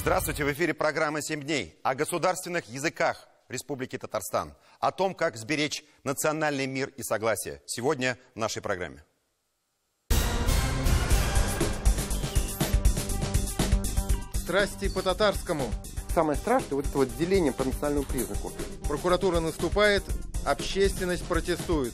Здравствуйте, в эфире программа «7 дней» о государственных языках Республики Татарстан, о том, как сберечь национальный мир и согласие. Сегодня в нашей программе. Страсти по татарскому. Самое страшное вот это вот деление по национальному признаку. Прокуратура наступает, общественность протестует.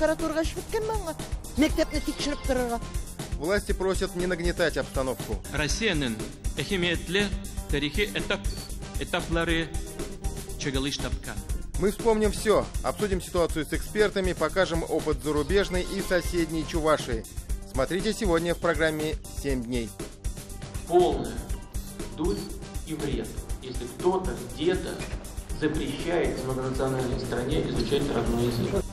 Власти просят не нагнетать обстановку. Россиянын эхиметле тарихи этаплары чыгылыш тапкан. Мы вспомним все, обсудим ситуацию с экспертами, покажем опыт зарубежной и соседней Чувашии. Смотрите сегодня в программе «7 дней». Полная дурь и вред, если кто-то где-то запрещает в многонациональной стране изучать родной язык.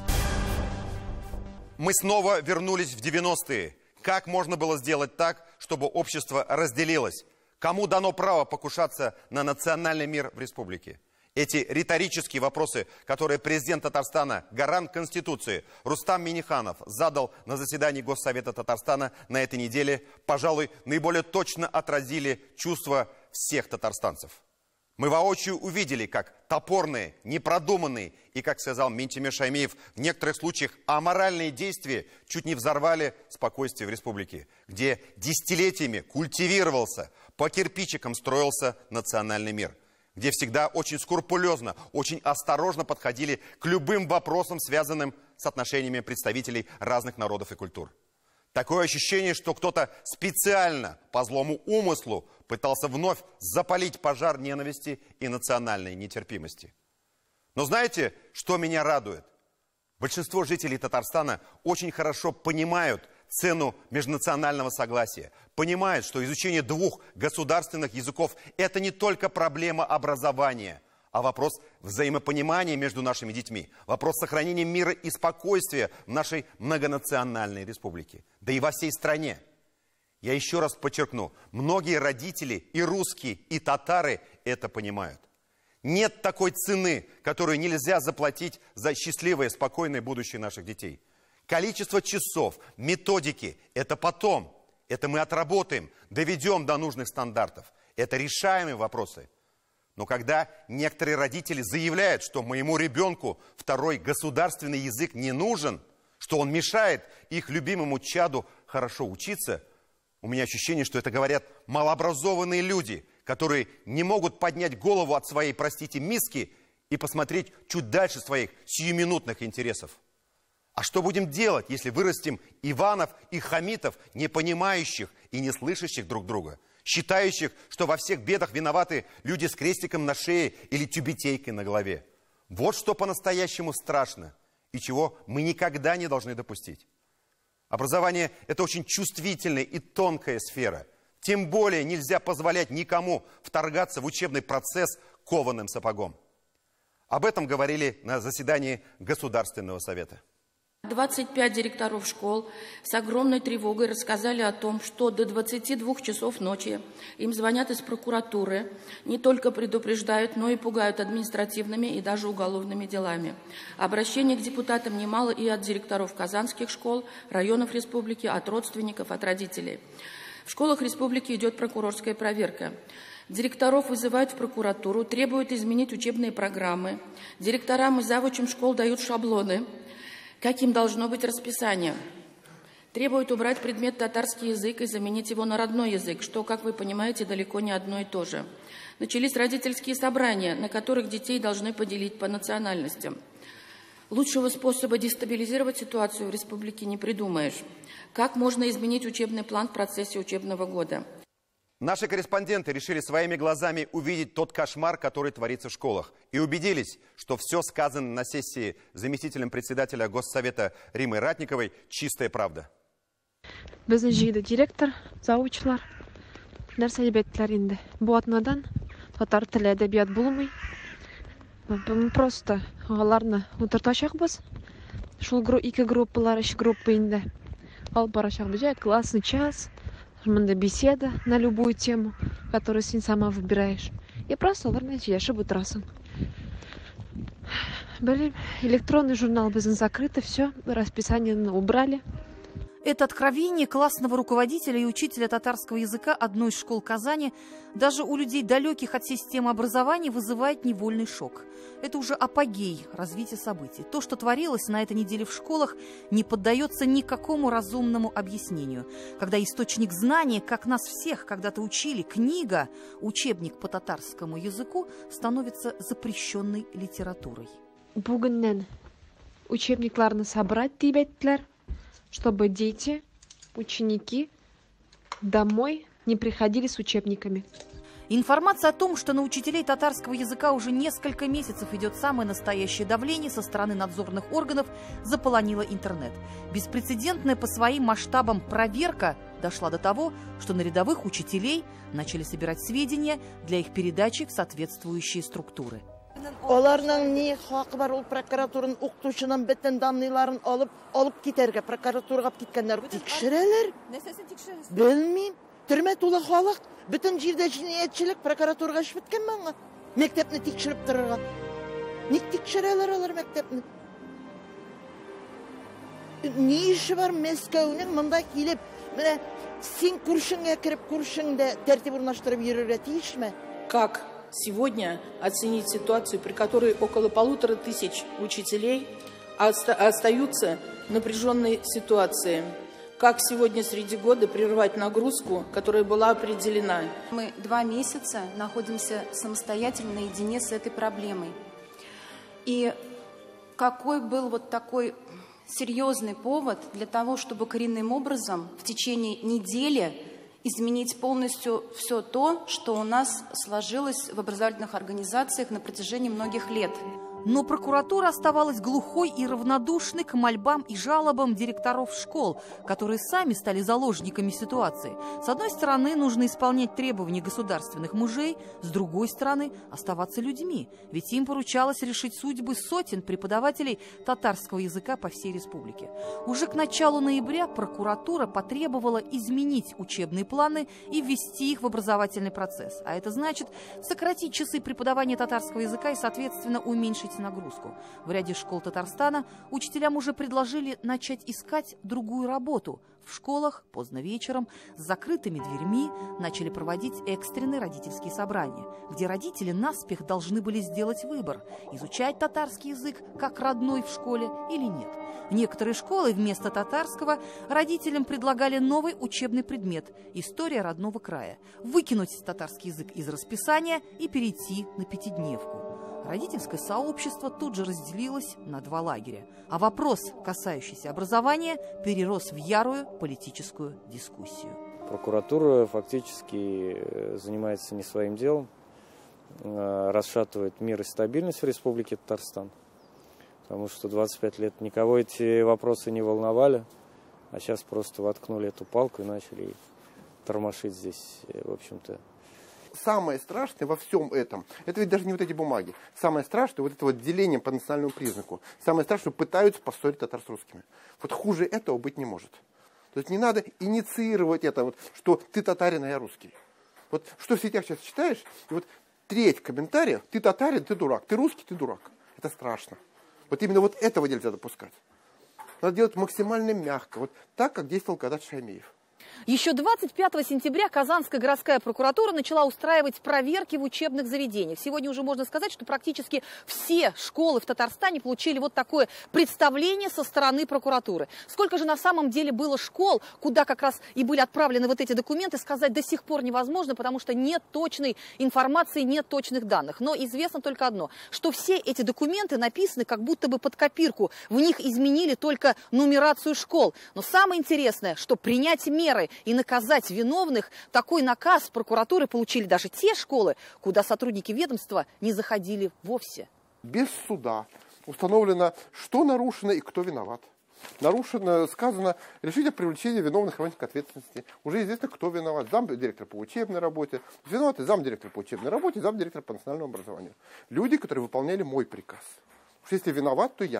Мы снова вернулись в 90-е. Как можно было сделать так, чтобы общество разделилось? Кому дано право покушаться на национальный мир в республике? Эти риторические вопросы, которые президент Татарстана, гарант Конституции Рустам Минниханов задал на заседании Госсовета Татарстана на этой неделе, пожалуй, наиболее точно отразили чувства всех татарстанцев. Мы воочию увидели, как топорные, непродуманные и, как сказал Минтимир Шаймиев, в некоторых случаях аморальные действия чуть не взорвали спокойствие в республике, где десятилетиями культивировался, по кирпичикам строился национальный мир, где всегда очень скрупулезно, очень осторожно подходили к любым вопросам, связанным с отношениями представителей разных народов и культур. Такое ощущение, что кто-то специально, по злому умыслу, пытался вновь запалить пожар ненависти и национальной нетерпимости. Но знаете, что меня радует? Большинство жителей Татарстана очень хорошо понимают цену межнационального согласия, понимают, что изучение двух государственных языков – это не только проблема образования, а вопрос взаимопонимания между нашими детьми, вопрос сохранения мира и спокойствия в нашей многонациональной республике, да и во всей стране. Я еще раз подчеркну, многие родители, и русские, и татары это понимают. Нет такой цены, которую нельзя заплатить за счастливое, спокойное будущее наших детей. Количество часов, методики – это потом. Это мы отработаем, доведем до нужных стандартов. Это решаемые вопросы. Но когда некоторые родители заявляют, что моему ребенку второй государственный язык не нужен, что он мешает их любимому чаду хорошо учиться, у меня ощущение, что это говорят малообразованные люди, которые не могут поднять голову от своей, простите, миски и посмотреть чуть дальше своих сиюминутных интересов. А что будем делать, если вырастим Иванов и Хамитов, не понимающих и не слышащих друг друга, считающих, что во всех бедах виноваты люди с крестиком на шее или тюбетейкой на голове? Вот что по-настоящему страшно и чего мы никогда не должны допустить. Образование – это очень чувствительная и тонкая сфера. Тем более нельзя позволять никому вторгаться в учебный процесс кованым сапогом. Об этом говорили на заседании Государственного совета. 25 директоров школ с огромной тревогой рассказали о том, что до 22 часов ночи им звонят из прокуратуры, не только предупреждают, но и пугают административными и даже уголовными делами. Обращений к депутатам немало и от директоров казанских школ, районов республики, от родственников, от родителей. В школах республики идет прокурорская проверка. Директоров вызывают в прокуратуру, требуют изменить учебные программы. Директорам и завучам школ дают шаблоны. Каким должно быть расписание? Требуют убрать предмет татарский язык и заменить его на родной язык, что, как вы понимаете, далеко не одно и то же. Начались родительские собрания, на которых детей должны поделить по национальностям. Лучшего способа дестабилизировать ситуацию в республике не придумаешь. Как можно изменить учебный план в процессе учебного года? Наши корреспонденты решили своими глазами увидеть тот кошмар, который творится в школах. И убедились, что все сказано на сессии заместителем председателя Госсовета Риммой Ратниковой чистая правда. Біздің жиында директор, заучылар, нәрсе әдебиеттер инде. Буатнадан татар тілі әдебиет булмый. Мы просто аларны утыртачакбыз. Шул ике группалар, үч группа инде. Алып барачакбыз, классный час. Беседа на любую тему, которую ты сама выбираешь. И просто ошибу трассу. Электронный журнал без закрыто, все, расписание убрали. Это откровение классного руководителя и учителя татарского языка одной из школ Казани даже у людей, далеких от системы образования, вызывает невольный шок. Это уже апогей развития событий. То, что творилось на этой неделе в школах, не поддается никакому разумному объяснению. Когда источник знания, как нас всех когда-то учили, книга, учебник по татарскому языку, становится запрещенной литературой. Бүгіннен учебникларны собрать тибеттілер, чтобы дети, ученики домой не приходили с учебниками. Информация о том, что на учителей татарского языка уже несколько месяцев идет самое настоящее давление со стороны надзорных органов, заполонила интернет. Беспрецедентная по своим масштабам проверка дошла до того, что на рядовых учителей начали собирать сведения для их передачи в соответствующие структуры. Оларның не хакы бар ул прокуратураның укытучының бөтен данныйларын алып китәргә, прокуратурага киткәннәр тикшерәләр. Нәрсәсен тикшерәсез? Белмим. Төрмә тулы халык, бөтен җирдә җинаятьчелек, прокуратурага эш биткәнме аңа? Мәктәпне тикшереп торырга. Ник тикшерәләр алар мәктәпне? Ни эше бар Мәскәүнең монда килеп, менә син күршеңгә кереп күршеңдә тәртип урнаштырып йөрергә тиешме? Как сегодня оценить ситуацию, при которой около 1500 учителей остаются в напряженной ситуации? Как сегодня среди года прервать нагрузку, которая была определена? Мы 2 месяца находимся самостоятельно наедине с этой проблемой. И какой был вот такой серьезный повод для того, чтобы коренным образом в течение недели изменить полностью все то, что у нас сложилось в образовательных организациях на протяжении многих лет. Но прокуратура оставалась глухой и равнодушной к мольбам и жалобам директоров школ, которые сами стали заложниками ситуации. С одной стороны, нужно исполнять требования государственных мужей, с другой стороны, оставаться людьми, ведь им поручалось решить судьбы сотен преподавателей татарского языка по всей республике. Уже к началу ноября прокуратура потребовала изменить учебные планы и ввести их в образовательный процесс. А это значит сократить часы преподавания татарского языка и, соответственно, уменьшить нагрузку. В ряде школ Татарстана учителям уже предложили начать искать другую работу. В школах поздно вечером с закрытыми дверьми начали проводить экстренные родительские собрания, где родители наспех должны были сделать выбор, изучать татарский язык как родной в школе или нет. Некоторые школы вместо татарского родителям предлагали новый учебный предмет – история родного края, выкинуть татарский язык из расписания и перейти на пятидневку. Родительское сообщество тут же разделилось на 2 лагеря, а вопрос, касающийся образования, перерос в ярую политическую дискуссию. Прокуратура фактически занимается не своим делом, расшатывает мир и стабильность в Республике Татарстан, потому что 25 лет никого эти вопросы не волновали, а сейчас просто воткнули эту палку и начали тормошить здесь, в общем-то. Самое страшное во всем этом, это ведь даже не вот эти бумаги. Самое страшное вот это вот деление по национальному признаку. Самое страшное, пытаются поссорить татар с русскими. Вот хуже этого быть не может. То есть не надо инициировать это, вот, что ты татарин, а я русский. Вот что в сетях сейчас читаешь, и вот треть комментариев, ты татарин, ты дурак, ты русский, ты дурак. Это страшно. Вот именно вот этого нельзя допускать. Надо делать максимально мягко, вот так, как действовал когда-то Шаймиев. Еще 25 сентября Казанская городская прокуратура начала устраивать проверки в учебных заведениях. Сегодня уже можно сказать, что практически все школы в Татарстане получили вот такое представление со стороны прокуратуры. Сколько же на самом деле было школ, куда как раз и были отправлены вот эти документы, сказать до сих пор невозможно, потому что нет точной информации, нет точных данных. Но известно только одно, что все эти документы написаны как будто бы под копирку. В них изменили только нумерацию школ. Но самое интересное, что принять меры и наказать виновных, такой наказ прокуратуры получили даже те школы, куда сотрудники ведомства не заходили вовсе. Без суда установлено, что нарушено и кто виноват. Нарушено, сказано, решить о привлечении виновных к ответственности. Уже известно, кто виноват. Замдиректор по учебной работе. Виноваты замдиректор по учебной работе, замдиректор по национальному образованию. Люди, которые выполняли мой приказ. Потому что если виноват, то я.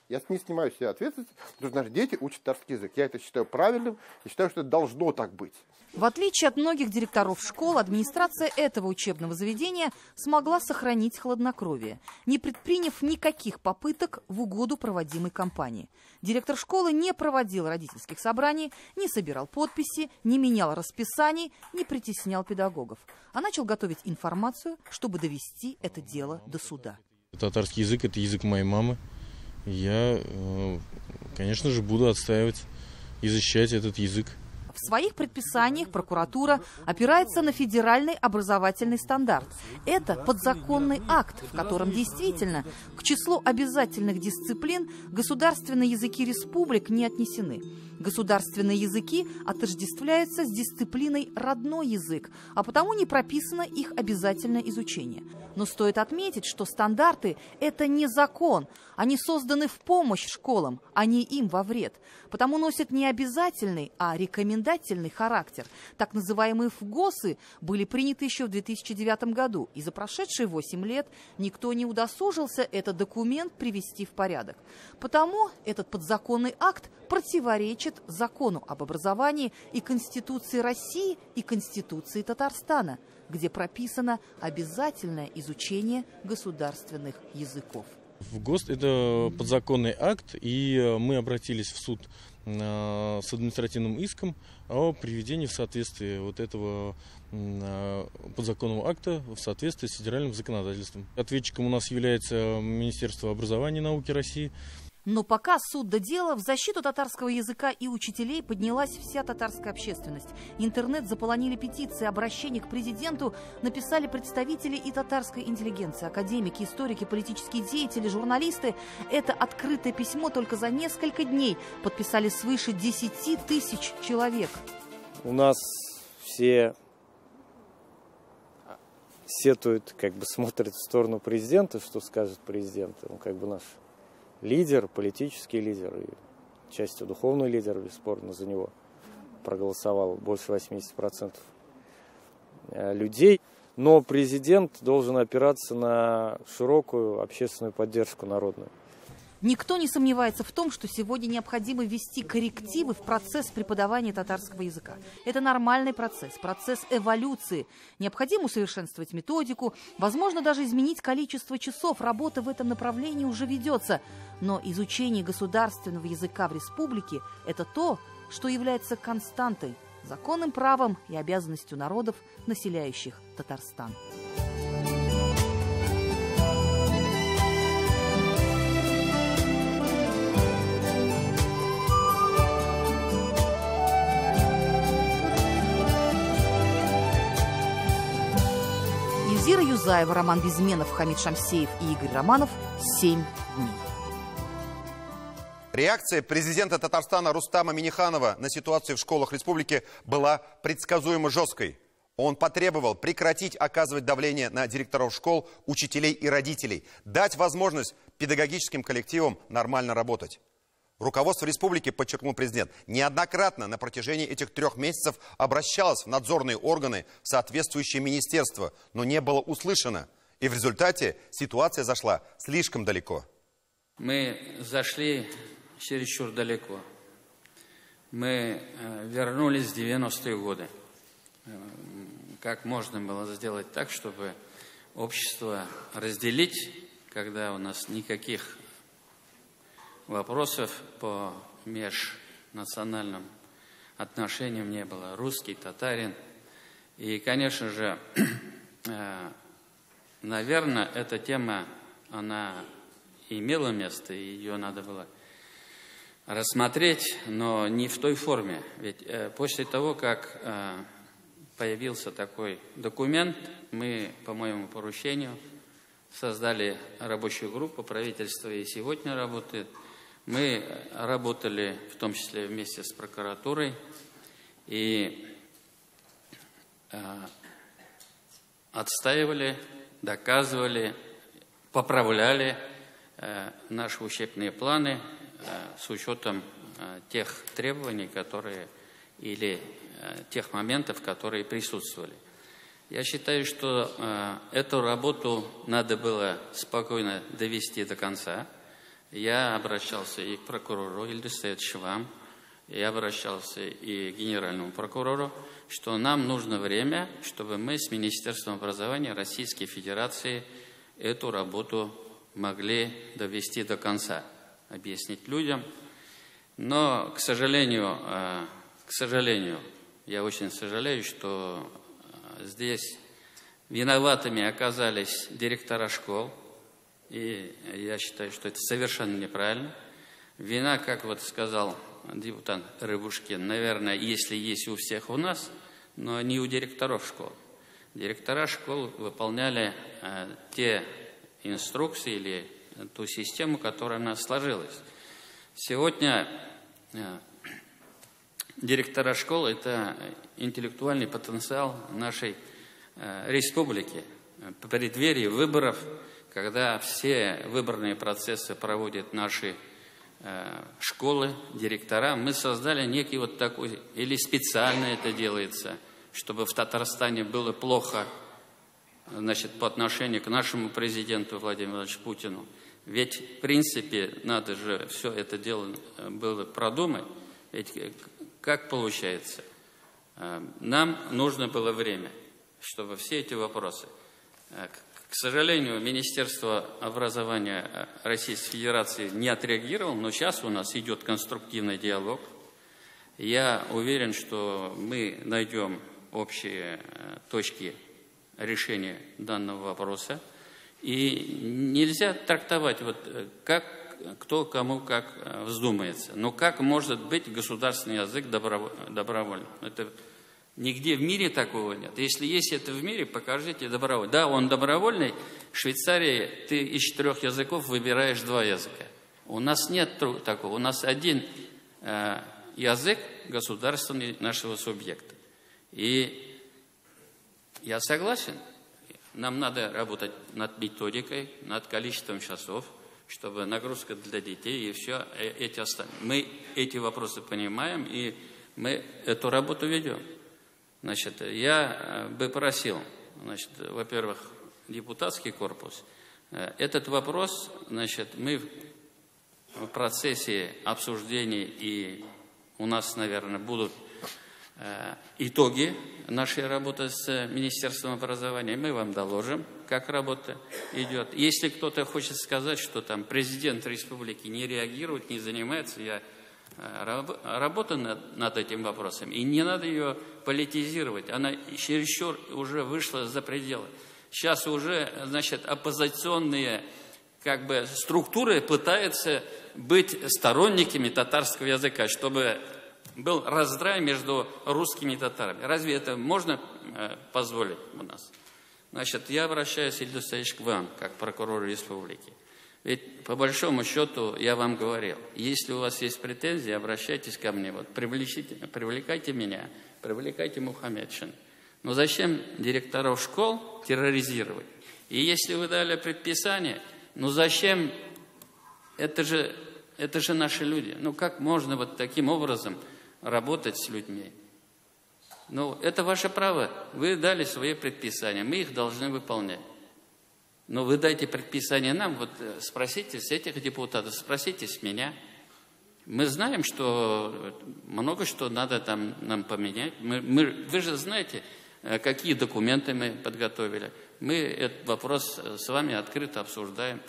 Я не снимаю с себя ответственность, потому что наши дети учат татарский язык. Я это считаю правильным и считаю, что это должно так быть. В отличие от многих директоров школ, администрация этого учебного заведения смогла сохранить хладнокровие, не предприняв никаких попыток в угоду проводимой кампании. Директор школы не проводил родительских собраний, не собирал подписи, не менял расписаний, не притеснял педагогов, а начал готовить информацию, чтобы довести это дело до суда. Татарский язык – это язык моей мамы. Я, конечно же, буду отстаивать и защищать этот язык. В своих предписаниях прокуратура опирается на федеральный образовательный стандарт. Это подзаконный акт, в котором действительно к числу обязательных дисциплин государственные языки республик не отнесены. Государственные языки отождествляются с дисциплиной «родной язык», а потому не прописано их обязательное изучение. Но стоит отметить, что стандарты – это не закон. Они созданы в помощь школам, а не им во вред. Потому носят не обязательный, а рекомендательный характер. Так называемые ФГОСы были приняты еще в 2009 году, и за прошедшие 8 лет никто не удосужился этот документ привести в порядок. Потому этот подзаконный акт противоречит закону об образовании и Конституции России и Конституции Татарстана, где прописано обязательное изучение государственных языков. В ГОСТ это подзаконный акт, и мы обратились в суд с административным иском о приведении в соответствие вот этого подзаконного акта в соответствии с федеральным законодательством. Ответчиком у нас является Министерство образования и науки России. Но пока суд до дела, в защиту татарского языка и учителей поднялась вся татарская общественность. Интернет заполонили петиции, обращения к президенту написали представители и татарской интеллигенции, академики, историки, политические деятели, журналисты. Это открытое письмо только за несколько дней подписали свыше 10 тысяч человек. У нас все сетуют, смотрят в сторону президента, что скажет президент. Он наш лидер, политический лидер и частью духовный лидер, бесспорно, за него проголосовал больше 80% людей. Но президент должен опираться на широкую общественную поддержку народную. Никто не сомневается в том, что сегодня необходимо ввести коррективы в процесс преподавания татарского языка. Это нормальный процесс, процесс эволюции. Необходимо усовершенствовать методику, возможно, даже изменить количество часов. Работа в этом направлении уже ведется. Но изучение государственного языка в республике – это то, что является константой, законным правом и обязанностью народов, населяющих Татарстан. Эльзира Юзаева, Роман Безменов, Хамид Шамсеев и Игорь Романов. 7 дней. Реакция президента Татарстана Рустама Минниханова на ситуацию в школах республики была предсказуемо жесткой. Он потребовал прекратить оказывать давление на директоров школ, учителей и родителей, дать возможность педагогическим коллективам нормально работать. Руководство республики, подчеркнул президент, неоднократно на протяжении этих 3 месяцев обращалось в надзорные органы, в соответствующие министерства, но не было услышано. И в результате ситуация зашла слишком далеко. Мы зашли чересчур далеко. Мы вернулись в 90-е годы. Как можно было сделать так, чтобы общество разделить, когда у нас никаких вопросов по межнациональным отношениям не было. Русский, татарин. И, конечно же, наверное, эта тема, она имела место, и ее надо было рассмотреть, но не в той форме. Ведь после того, как появился такой документ, мы, по моему поручению, создали рабочую группу, правительство и сегодня работает. Мы работали, в том числе вместе с прокуратурой, и отстаивали, доказывали, поправляли наши учебные планы с учетом тех требований, которые или тех моментов, которые присутствовали. Я считаю, что эту работу надо было спокойно довести до конца. Я обращался и к прокурору Ильдусе Швам, я обращался и к генеральному прокурору, что нам нужно время, чтобы мы с Министерством образования Российской Федерации эту работу могли довести до конца, объяснить людям. Но, к сожалению, я очень сожалею, что здесь виноватыми оказались директора школ, и я считаю, что это совершенно неправильно. Вина, как вот сказал депутат Рыбушкин, наверное, если есть у всех у нас, но не у директоров школ. Директора школ выполняли те инструкции или ту систему, которая у нас сложилась. Сегодня директора школ – это интеллектуальный потенциал нашей республики. В преддверии выборов, когда все выборные процессы проводят наши школы, директора, мы создали некий вот такой, или специально это делается, чтобы в Татарстане было плохо, значит, по отношению к нашему президенту Владимиру Владимировичу Путину. Ведь, в принципе, надо же все это дело было продумать. Ведь как получается? Нам нужно было время, чтобы все эти вопросы. К сожалению, Министерство образования Российской Федерации не отреагировало, но сейчас у нас идет конструктивный диалог. Я уверен, что мы найдем общие точки решения данного вопроса. И нельзя трактовать, вот, как, кто кому как вздумается. Но как может быть государственный язык добровольным? Это нигде в мире такого нет. Если есть это в мире, покажите добровольно. Да, он добровольный. В Швейцарии ты из 4 языков выбираешь 2 языка. У нас нет такого. У нас один язык государственный нашего субъекта. И я согласен. Нам надо работать над методикой, над количеством часов, чтобы нагрузка для детей и все эти остальные. Мы эти вопросы понимаем, и мы эту работу ведем. Значит, я бы просил, значит, во-первых, депутатский корпус. Этот вопрос, значит, мы в процессе обсуждений, и у нас, наверное, будут итоги нашей работы с Министерством образования. Мы вам доложим, как работа идет. Если кто-то хочет сказать, что там президент республики не реагирует, не занимается, я работаю над этим вопросом. И не надо ее политизировать. Она чересчур уже вышла за пределы. Сейчас уже, значит, оппозиционные как бы структуры пытаются быть сторонниками татарского языка, чтобы был раздрай между русскими и татарами. Разве это можно позволить у нас? Значит, я обращаюсь, Ильдус Саидович, к вам, как прокурору республики. Ведь, по большому счету, я вам говорил, если у вас есть претензии, обращайтесь ко мне. Вот, привлекайте меня, привлекайте Мухаммедшин. Но зачем директоров школ терроризировать? И если вы дали предписание, ну зачем? Это же наши люди. Ну как можно вот таким образом работать с людьми? Ну, это ваше право. Вы дали свои предписания, мы их должны выполнять. Но вы дайте предписание нам, вот спросите с этих депутатов, спросите с меня. Мы знаем, что много что надо там нам поменять. Вы же знаете, какие документы мы подготовили. Мы этот вопрос с вами открыто обсуждаем.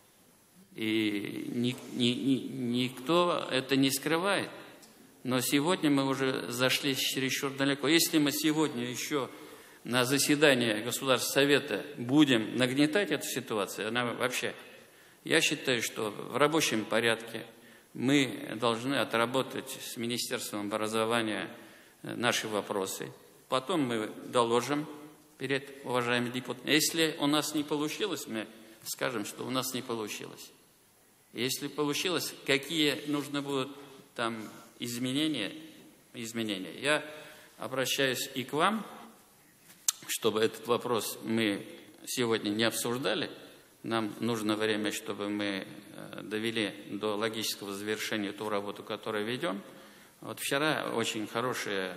И никто это не скрывает. Но сегодня мы уже зашли чересчур далеко. Если мы сегодня еще на заседании Государственного Совета будем нагнетать эту ситуацию, она вообще... Я считаю, что в рабочем порядке мы должны отработать с Министерством образования наши вопросы. Потом мы доложим перед уважаемыми депутатами. Если у нас не получилось, мы скажем, что у нас не получилось. Если получилось, какие нужны будут там изменения. Я обращаюсь и к вам, чтобы этот вопрос мы сегодня не обсуждали. Нам нужно время, чтобы мы довели до логического завершения ту работу, которую ведем. Вот вчера очень хорошая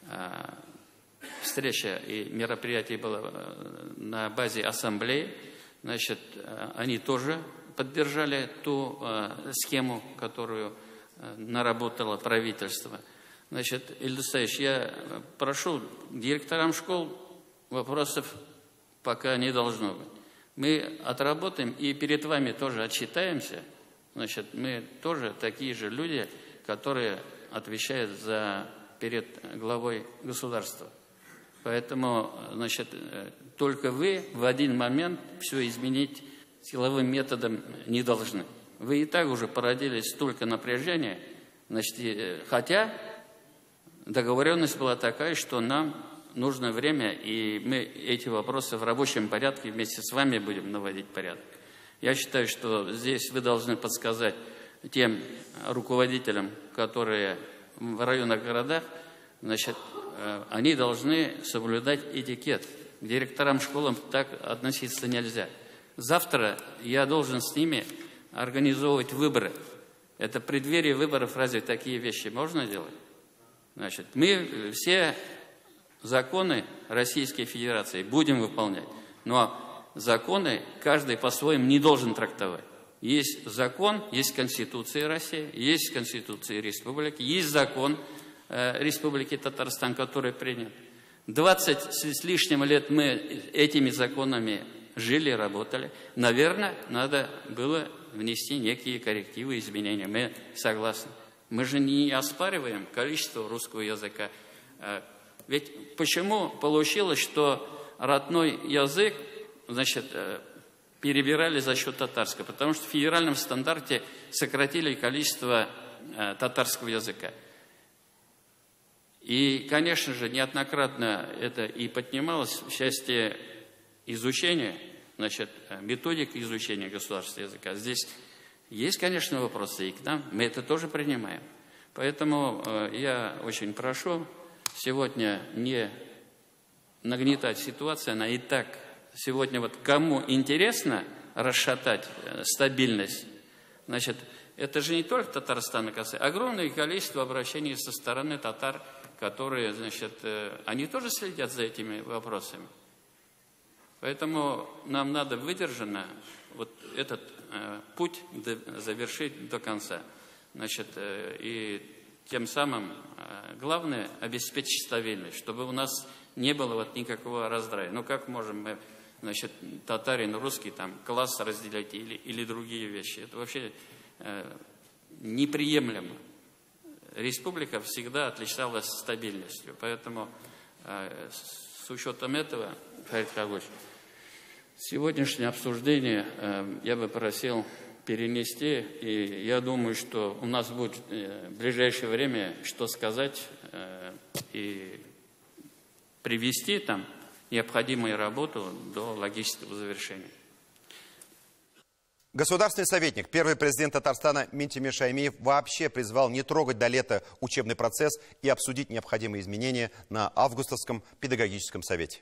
встреча и мероприятие было на базе ассамблеи. Значит, они тоже поддержали ту схему, которую наработало правительство. Значит, Ильдус Саидович, я прошу, директорам школ вопросов пока не должно быть. Мы отработаем и перед вами тоже отчитаемся. Значит, мы тоже такие же люди, которые отвечают перед главой государства. Поэтому, значит, только вы в один момент все изменить силовым методом не должны. Вы и так уже породили столько напряжения, значит, хотя договоренность была такая, что нам нужно время, и мы эти вопросы в рабочем порядке вместе с вами будем наводить порядок. Я считаю, что здесь вы должны подсказать тем руководителям, которые в районных городах, значит, они должны соблюдать этикет. К директорам школам так относиться нельзя. Завтра я должен с ними организовывать выборы. Это в преддверии выборов, разве такие вещи можно делать? Значит, мы все законы Российской Федерации будем выполнять, но законы каждый по-своему не должен трактовать. Есть закон, есть Конституция России, есть Конституция Республики, есть закон Республики Татарстан, который принят. 20 с лишним лет мы этими законами жили, работали. Наверное, надо было внести некие коррективы, изменения. Мы согласны. Мы же не оспариваем количество русского языка. Ведь почему получилось, что родной язык, значит, перебирали за счет татарского? Потому что в федеральном стандарте сократили количество татарского языка. И, конечно же, неоднократно это и поднималось в части изучения, значит, методик изучения государственного языка. Здесь есть, конечно, вопросы и к нам, мы это тоже принимаем. Поэтому я очень прошу сегодня не нагнетать ситуацию, она и так сегодня вот кому интересно расшатать стабильность, значит, это же не только Татарстана касается, огромное количество обращений со стороны татар, которые, значит, они тоже следят за этими вопросами. Поэтому нам надо выдержанно вот этот путь завершить до конца. Значит, и тем самым главное обеспечить стабильность, чтобы у нас не было вот никакого раздрая. Ну как можем мы, значит, татарин, русский, там, класс разделять или другие вещи? Это вообще неприемлемо. Республика всегда отличалась стабильностью. Поэтому с учетом этого, Фарид Хагуч, сегодняшнее обсуждение я бы просил перенести, и я думаю, что у нас будет в ближайшее время что сказать и привести там необходимую работу до логического завершения. Государственный советник, первый президент Татарстана Минтимир Шаймиев вообще призвал не трогать до лета учебный процесс и обсудить необходимые изменения на августовском педагогическом совете.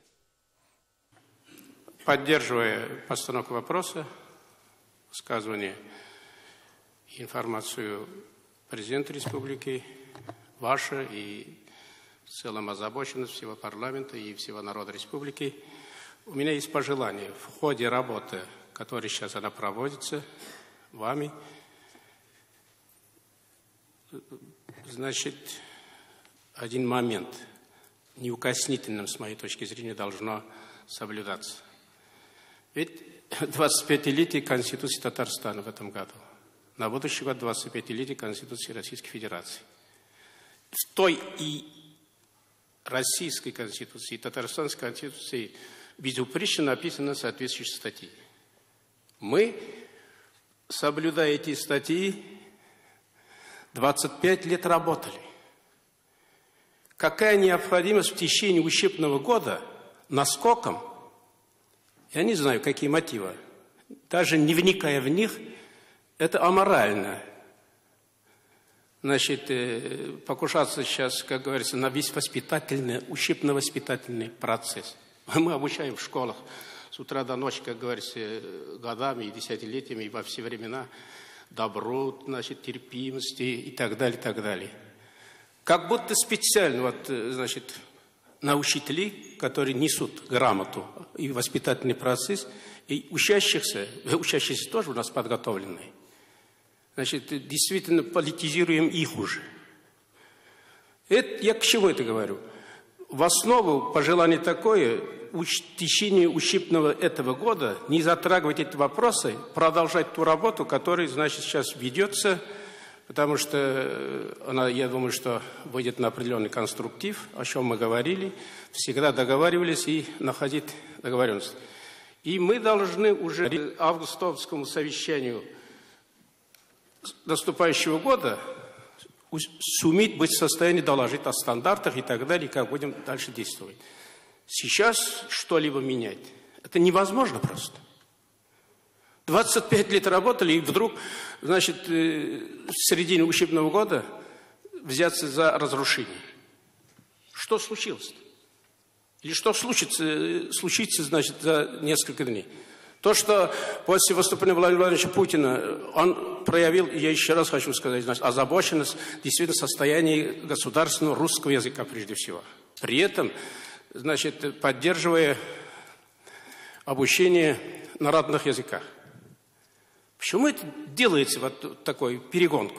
Поддерживая постановку вопроса, высказывание и информацию президента республики, ваша и в целом озабоченность всего парламента и всего народа республики, у меня есть пожелание в ходе работы, которая сейчас она проводится вами, значит, один момент неукоснительным, с моей точки зрения, должно соблюдаться. Ведь 25-летие Конституции Татарстана в этом году. На будущий год 25-летие Конституции Российской Федерации. В той и Российской Конституции, и Татарстанской Конституции безупречно написаны соответствующие статьи. Мы, соблюдая эти статьи, 25 лет работали. Какая необходимость в течение учебного года наскоком, я не знаю, какие мотивы, даже не вникая в них, это аморально. Значит, покушаться сейчас, как говорится, на весь воспитательный, учебно-воспитательный процесс. Мы обучаем в школах с утра до ночи, как говорится, годами и десятилетиями, и во все времена добру, значит, терпимости и так далее, и так далее. Как будто специально, вот, значит, на учителей, которые несут грамоту и воспитательный процесс, И учащиеся тоже у нас подготовленные. Значит, действительно политизируем их уже. Я к чему это говорю? В основу пожелание такое, в течение учебного этого года не затрагивать эти вопросы, продолжать ту работу, которая, значит, сейчас ведется, потому что она, я думаю, что выйдет на определенный конструктив, о чем мы говорили, всегда договаривались и находить договоренность. И мы должны уже августовскому совещанию наступающего года суметь быть в состоянии доложить о стандартах и так далее, как будем дальше действовать. Сейчас что-либо менять, это невозможно просто. 25 лет работали, и вдруг, значит, в середине учебного года взяться за разрушение. Что случилось-то? Или что случится, значит, за несколько дней? То, что после выступления Владимира Владимировича Путина он проявил, я еще раз хочу сказать, значит, озабоченность действительно состояния государственного русского языка прежде всего. При этом, значит, поддерживая обучение на родных языках. Почему это делается вот такой перегонку?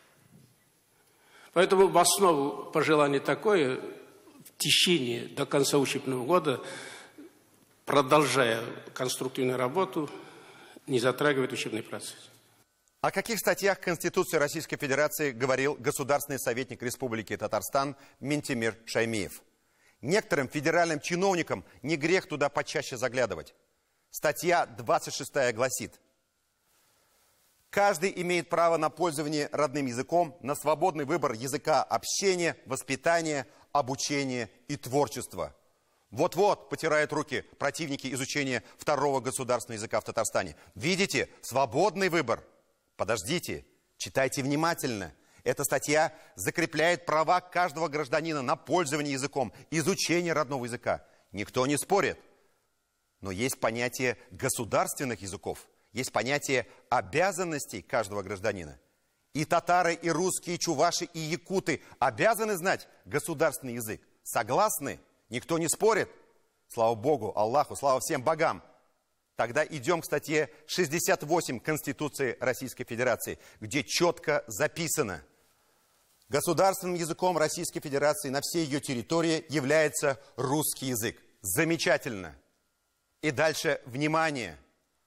Поэтому в основу пожелание такое, в течение до конца учебного года, продолжая конструктивную работу, не затрагивает учебный процесс. О каких статьях Конституции Российской Федерации говорил государственный советник Республики Татарстан Ментимир Шаймиев? Некоторым федеральным чиновникам не грех туда почаще заглядывать. Статья 26 гласит: каждый имеет право на пользование родным языком, на свободный выбор языка общения, воспитания, обучения и творчества. Вот-вот потирают руки противники изучения второго государственного языка в Татарстане. Видите? Свободный выбор. Подождите, читайте внимательно. Эта статья закрепляет права каждого гражданина на пользование языком, изучение родного языка. Никто не спорит. Но есть понятие государственных языков, есть понятие обязанностей каждого гражданина. И татары, и русские, и чуваши, и якуты обязаны знать государственный язык. Согласны? Никто не спорит? Слава Богу, Аллаху, слава всем богам. Тогда идем к статье 68 Конституции Российской Федерации, где четко записано: государственным языком Российской Федерации на всей ее территории является русский язык. Замечательно. И дальше, внимание.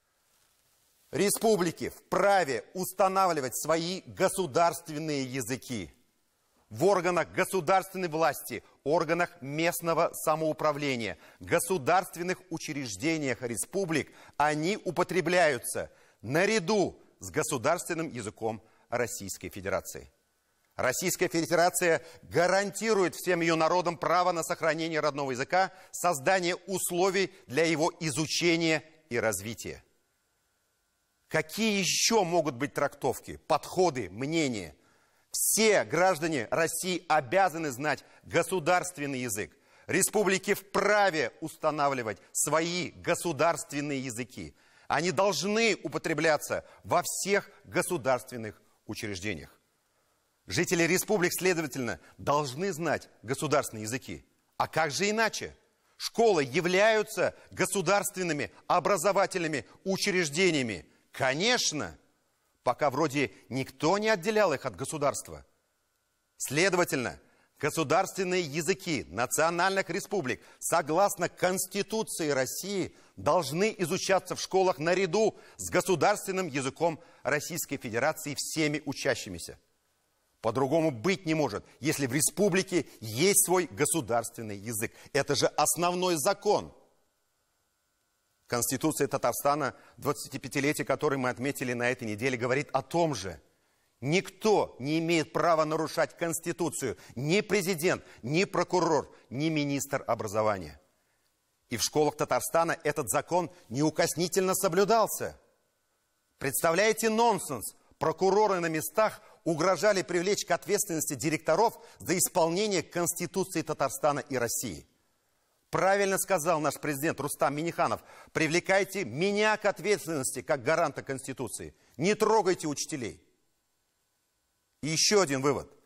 Республики вправе устанавливать свои государственные языки. В органах государственной власти, органах местного самоуправления, государственных учреждениях республик они употребляются наряду с государственным языком Российской Федерации. Российская Федерация гарантирует всем ее народам право на сохранение родного языка, создание условий для его изучения и развития. Какие еще могут быть трактовки, подходы, мнения? Все граждане России обязаны знать государственный язык. Республики вправе устанавливать свои государственные языки. Они должны употребляться во всех государственных учреждениях. Жители республик, следовательно, должны знать государственные языки. А как же иначе? Школы являются государственными образовательными учреждениями. Конечно, пока вроде никто не отделял их от государства. Следовательно, государственные языки национальных республик, согласно Конституции России, должны изучаться в школах наряду с государственным языком Российской Федерации всеми учащимися. По-другому быть не может, если в республике есть свой государственный язык. Это же основной закон. Конституция Татарстана, 25-летие, которое мы отметили на этой неделе, говорит о том же. Никто не имеет права нарушать Конституцию. Ни президент, ни прокурор, ни министр образования. И в школах Татарстана этот закон неукоснительно соблюдался. Представляете нонсенс? Прокуроры на местах угрожали привлечь к ответственности директоров за исполнение Конституции Татарстана и России. Правильно сказал наш президент Рустам Минниханов: привлекайте меня к ответственности как гаранта Конституции. Не трогайте учителей. И еще один вывод.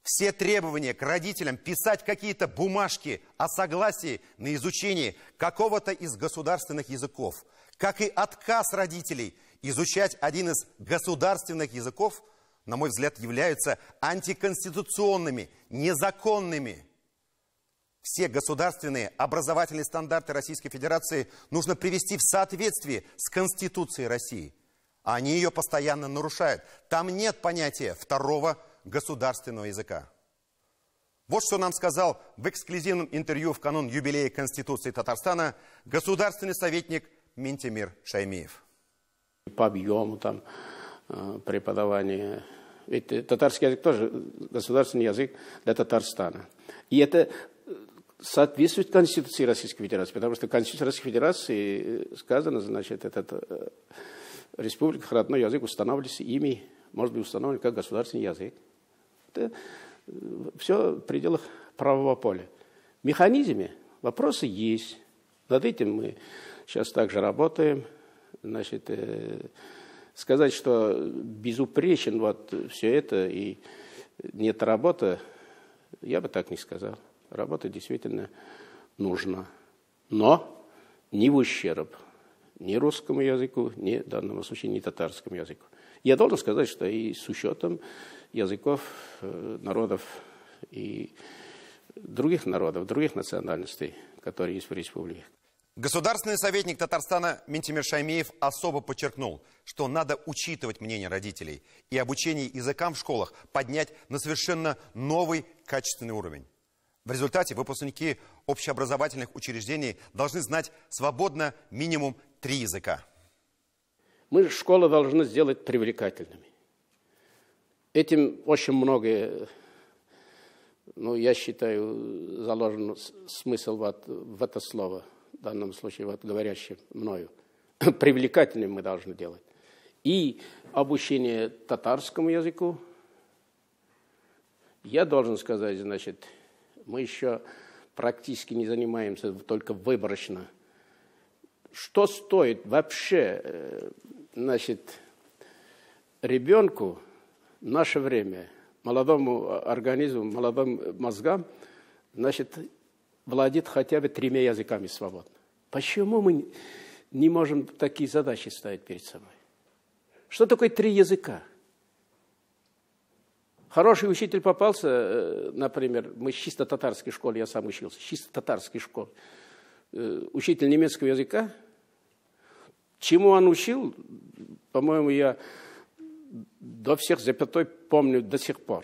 Все требования к родителям писать какие-то бумажки о согласии на изучение какого-то из государственных языков, как и отказ родителей изучать один из государственных языков, на мой взгляд, являются антиконституционными, незаконными. Все государственные образовательные стандарты Российской Федерации нужно привести в соответствие с Конституцией России. А они ее постоянно нарушают. Там нет понятия второго государственного языка. Вот что нам сказал в эксклюзивном интервью в канун юбилея Конституции Татарстана государственный советник Минтимир Шаймиев. По объему там преподавания. Ведь татарский язык тоже государственный язык для Татарстана. И это соответствует Конституции Российской Федерации, потому что в Конституции Российской Федерации сказано, значит, этот республика родной язык устанавливается ими, может быть установлен как государственный язык. Это все в пределах правового поля. В механизме вопросы есть. Над этим мы сейчас также работаем. Значит, сказать, что безупречен вот все это и нет работы, я бы так не сказал. Работа действительно нужна. Но не в ущерб ни русскому языку, ни в данном случае ни татарскому языку. Я должен сказать, что и с учетом языков, народов и других народов, других национальностей, которые есть в республике. Государственный советник Татарстана Минтимир Шаймиев особо подчеркнул, что надо учитывать мнение родителей и обучение языкам в школах поднять на совершенно новый качественный уровень. В результате выпускники общеобразовательных учреждений должны знать свободно минимум 3 языка. Мы школы должны сделать привлекательными. Этим очень многое, я считаю, заложен смысл в это слово, в данном случае говорящим мною. Привлекательным мы должны делать. И обучение татарскому языку. Я должен сказать, значит, мы еще практически не занимаемся, только выборочно. Что стоит вообще, значит, ребенку в наше время, молодому организму, молодым мозгам, значит, владеть хотя бы 3 языками свободно? Почему мы не можем такие задачи ставить перед собой? Что такое 3 языка? Хороший учитель попался, например, мы в чисто татарской школе, я сам учился, в чисто татарской школе. Учитель немецкого языка. Чему он учил, по-моему, я до всех запятой помню до сих пор.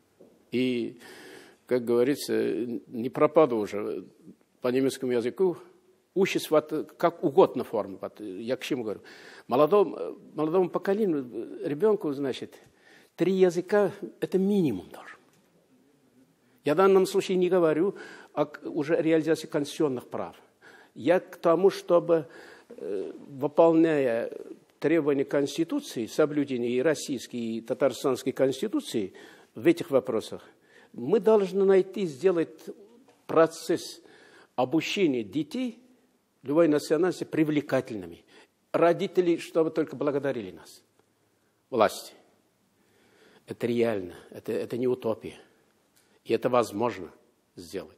И, как говорится, не пропаду уже по немецкому языку. Учись как угодно форму. Я к чему говорю? Молодому поколению, ребенку, значит, 3 языка – это минимум должен. Я в данном случае не говорю о уже реализации конституционных прав. Я к тому, чтобы, выполняя требования Конституции, соблюдения и российской, и татарстанской Конституции в этих вопросах, мы должны сделать процесс обучения детей любой национальности привлекательными. Родители, чтобы только благодарили нас, власти. Это реально, это не утопия. И это возможно сделать.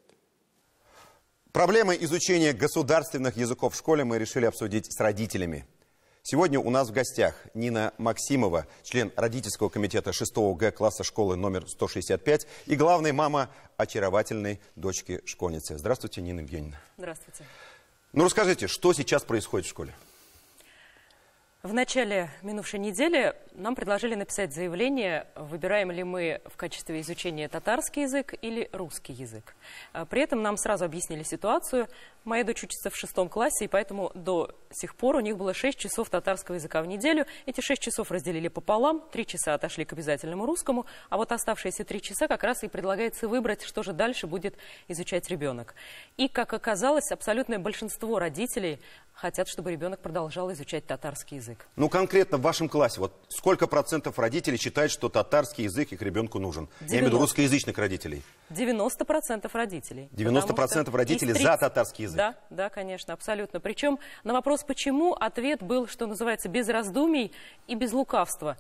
Проблемы изучения государственных языков в школе мы решили обсудить с родителями. Сегодня у нас в гостях Нина Максимова, член родительского комитета 6-го Г класса школы номер 165 и главная мама очаровательной дочки-школьницы. Здравствуйте, Нина Евгеньевна. Здравствуйте. Ну, расскажите, что сейчас происходит в школе? В начале минувшей недели нам предложили написать заявление, выбираем ли мы в качестве изучения татарский язык или русский язык. При этом нам сразу объяснили ситуацию. Моя дочь учится в 6 классе, и поэтому до сих пор у них было 6 часов татарского языка в неделю. Эти 6 часов разделили пополам, 3 часа отошли к обязательному русскому, а вот оставшиеся 3 часа как раз и предлагается выбрать, что же дальше будет изучать ребенок. И, как оказалось, абсолютное большинство родителей хотят, чтобы ребенок продолжал изучать татарский язык. Ну, конкретно в вашем классе, вот сколько процентов родителей считают, что татарский язык их ребенку нужен? 90. Я имею в виду русскоязычных родителей. 90% родителей. 90% родителей за татарский язык? Да, да, конечно, абсолютно. Причем на вопрос «почему?» ответ был, что называется, без раздумий и без лукавства.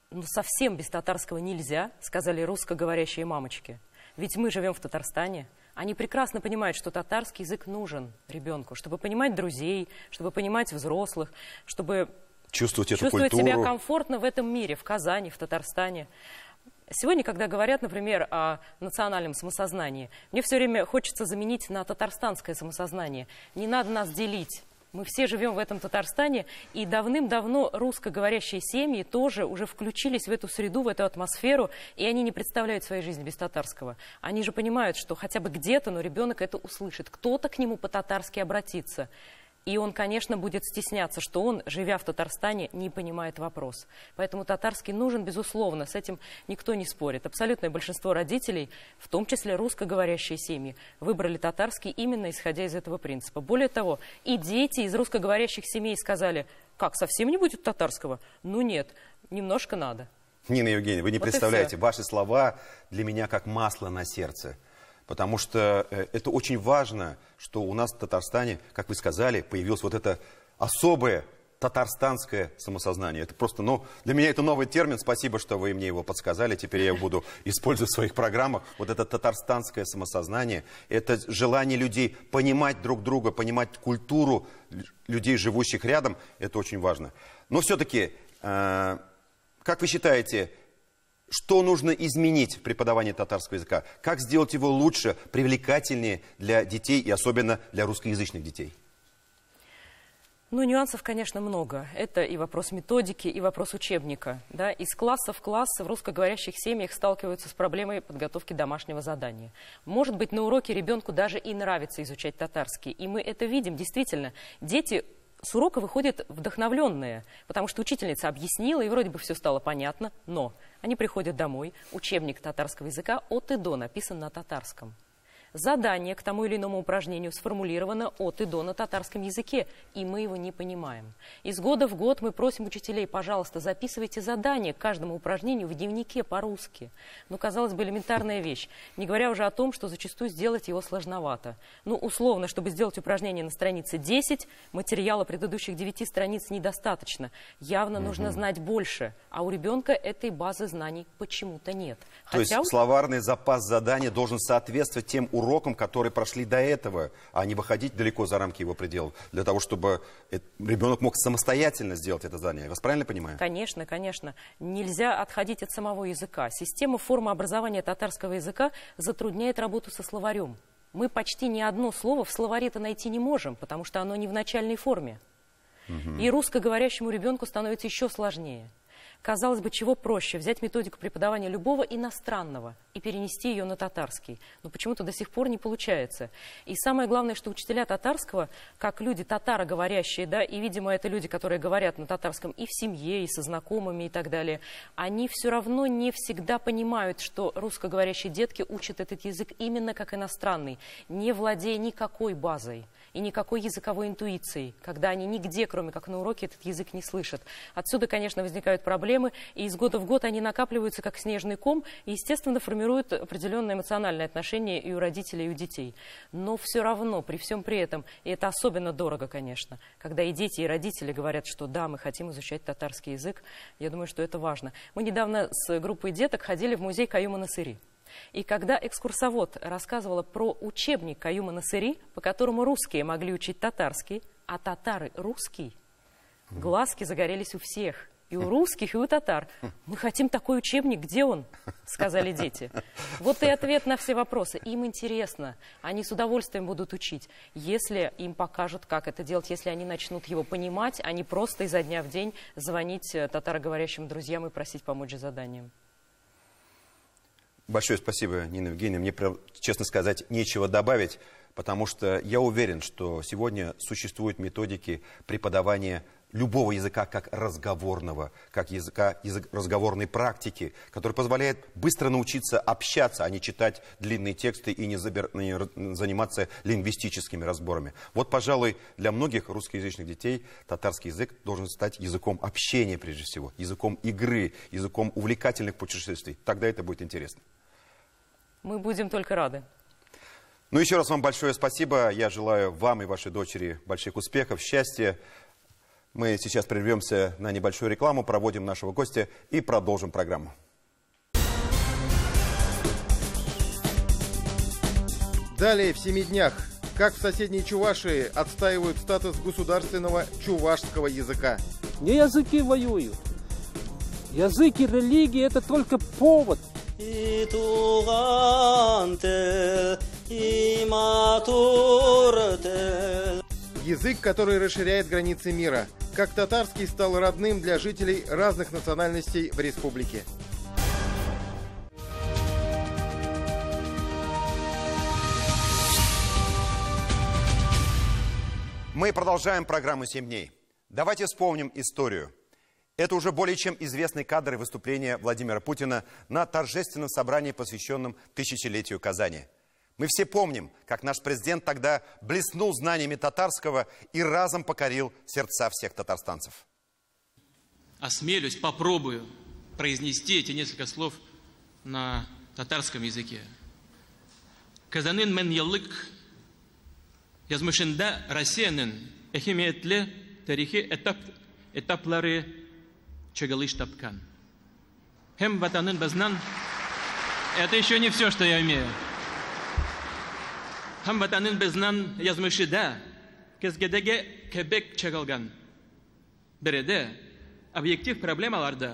ну, совсем без татарского нельзя, сказали русскоговорящие мамочки. Ведь мы живем в Татарстане. Они прекрасно понимают, что татарский язык нужен ребенку, чтобы понимать друзей, чтобы понимать взрослых, чтобы чувствовать себя комфортно в этом мире, в Казани, в Татарстане. Сегодня, когда говорят, например, о национальном самосознании, мне все время хочется заменить на татарстанское самосознание. Не надо нас делить. Мы все живем в этом Татарстане, и давным-давно русскоговорящие семьи тоже уже включились в эту среду, в эту атмосферу, и они не представляют своей жизни без татарского. Они же понимают, что хотя бы где-то, но ребенок это услышит, кто-то к нему по-татарски обратится. И он, конечно, будет стесняться, что он, живя в Татарстане, не понимает вопрос. Поэтому татарский нужен, безусловно, с этим никто не спорит. Абсолютное большинство родителей, в том числе русскоговорящие семьи, выбрали татарский именно исходя из этого принципа. Более того, и дети из русскоговорящих семей сказали: как, совсем не будет татарского? Ну нет, немножко надо. Нина Евгеньевна, вы не представляете, ваши слова для меня как масло на сердце. Потому что это очень важно, что у нас в Татарстане, как вы сказали, появилось вот это особое татарстанское самосознание. Это просто, ну, для меня это новый термин. Спасибо, что вы мне его подсказали. Теперь я его буду использовать в своих программах. Вот это татарстанское самосознание, это желание людей понимать друг друга, понимать культуру людей, живущих рядом. Это очень важно. Но все-таки, как вы считаете, что нужно изменить в преподавании татарского языка? Как сделать его лучше, привлекательнее для детей и особенно для русскоязычных детей? Ну, нюансов, конечно, много. Это и вопрос методики, и вопрос учебника. Да? Из класса в класс в русскоговорящих семьях сталкиваются с проблемой подготовки домашнего задания. Может быть, на уроке ребенку даже и нравится изучать татарский. И мы это видим, действительно. Дети с урока выходят вдохновленные, потому что учительница объяснила, и вроде бы все стало понятно, но они приходят домой, учебник татарского языка от и до написан на татарском. Задание к тому или иному упражнению сформулировано от и до на татарском языке, и мы его не понимаем. Из года в год мы просим учителей: пожалуйста, записывайте задание к каждому упражнению в дневнике по-русски. Ну, казалось бы, элементарная вещь, не говоря уже о том, что зачастую сделать его сложновато. Ну, условно, чтобы сделать упражнение на странице 10, материала предыдущих 9 страниц недостаточно. Явно нужно знать больше, а у ребенка этой базы знаний почему-то нет. То есть словарный запас задания должен соответствовать тем урокам, которые прошли до этого, а не выходить далеко за рамки его пределов, для того, чтобы ребенок мог самостоятельно сделать это задание. Я вас правильно понимаю? Конечно, конечно. Нельзя отходить от самого языка. Система формообразования татарского языка затрудняет работу со словарем. Мы почти ни одно слово в словаре-то найти не можем, потому что оно не в начальной форме. И русскоговорящему ребенку становится еще сложнее. Казалось бы, чего проще взять методику преподавания любого иностранного и перенести ее на татарский. Но почему-то до сих пор не получается. И самое главное, что учителя татарского, как люди татароговорящие, да, и, видимо, это люди, которые говорят на татарском и в семье, и со знакомыми, и так далее, они все равно не всегда понимают, что русскоговорящие детки учат этот язык именно как иностранный, не владея никакой базой и никакой языковой интуицией, когда они нигде, кроме как на уроке, этот язык не слышат. Отсюда, конечно, возникают проблемы, и из года в год они накапливаются как снежный ком, и, естественно, формируют определенное эмоциональное отношение и у родителей, и у детей. Но все равно, при всем при этом, и это особенно дорого, конечно, когда и дети, и родители говорят, что да, мы хотим изучать татарский язык, я думаю, что это важно. Мы недавно с группой деток ходили в музей Каюма Насыри. И когда экскурсовод рассказывала про учебник Каюма Насыри, по которому русские могли учить татарский, а татары русский, глазки загорелись у всех. И у русских, и у татар. Мы хотим такой учебник, где он? Сказали дети. Вот и ответ на все вопросы. Им интересно. Они с удовольствием будут учить, если им покажут, как это делать, если они начнут его понимать, а не просто изо дня в день звонить татароговорящим друзьям и просить помочь с заданием. Большое спасибо, Нина Евгеньевна. Мне, честно сказать, нечего добавить, потому что я уверен, что сегодня существуют методики преподавания любого языка как разговорного, как язык разговорной практики, который позволяет быстро научиться общаться, а не читать длинные тексты и не заниматься лингвистическими разборами. Вот, пожалуй, для многих русскоязычных детей татарский язык должен стать языком общения, прежде всего, языком игры, языком увлекательных путешествий. Тогда это будет интересно. Мы будем только рады. Ну, еще раз вам большое спасибо. Я желаю вам и вашей дочери больших успехов, счастья. Мы сейчас прервемся на небольшую рекламу, проводим нашего гостя и продолжим программу. Далее в 7 днях. Как в соседней Чувашии отстаивают статус государственного чувашского языка. Не языки воюют. Язык и религия – это только повод. Язык, который расширяет границы мира. Как татарский стал родным для жителей разных национальностей в республике. Мы продолжаем программу «7 дней». Давайте вспомним историю. Это уже более чем известный кадр выступления Владимира Путина на торжественном собрании, посвященном тысячелетию Казани. Мы все помним, как наш президент тогда блеснул знаниями татарского и разом покорил сердца всех татарстанцев. Осмелюсь, попробую произнести эти несколько слов на татарском языке. Казанын мен еллык язмышында Россиянын әһәмиятле тарихи этаплары чыгылыш тапкан. Һәм ватанын безнен, это еще не все, что я имею. Һәм ватанын безнен язмышыда кезгедәге кебек чыгылган. Береде объектив проблемаларда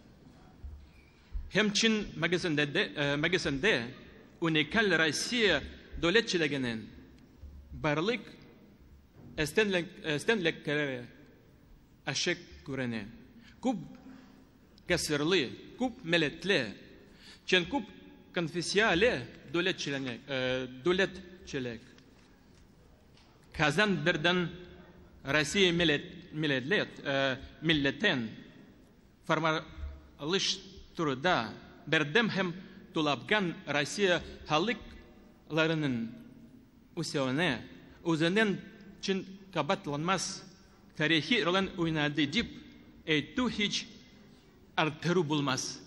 һәм чин мәгесендә уникаль Россия дәүләтчелегенең барлык эстенлекләре ашык күренә. Күп гасырлы, күп милләтле, чын күп конфессияле дәүләтчелек. Казан бердән Россия милләтен формалыштыруда бердәм һәм тулапкан Россия халыкларының үсеуенә үзенең чин кабатланмас тарихи ролен уйнады дип әйтү һич артыру булмас.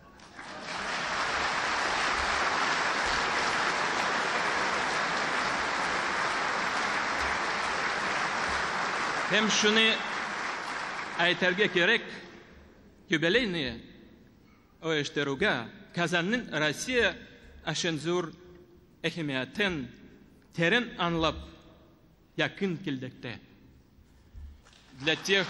Һәм шуны әйтергә кирәк, юбилейны оештыруга Казанның Россия өчен зур әһәмиятен терен аңлап якын килдектә. Для тех,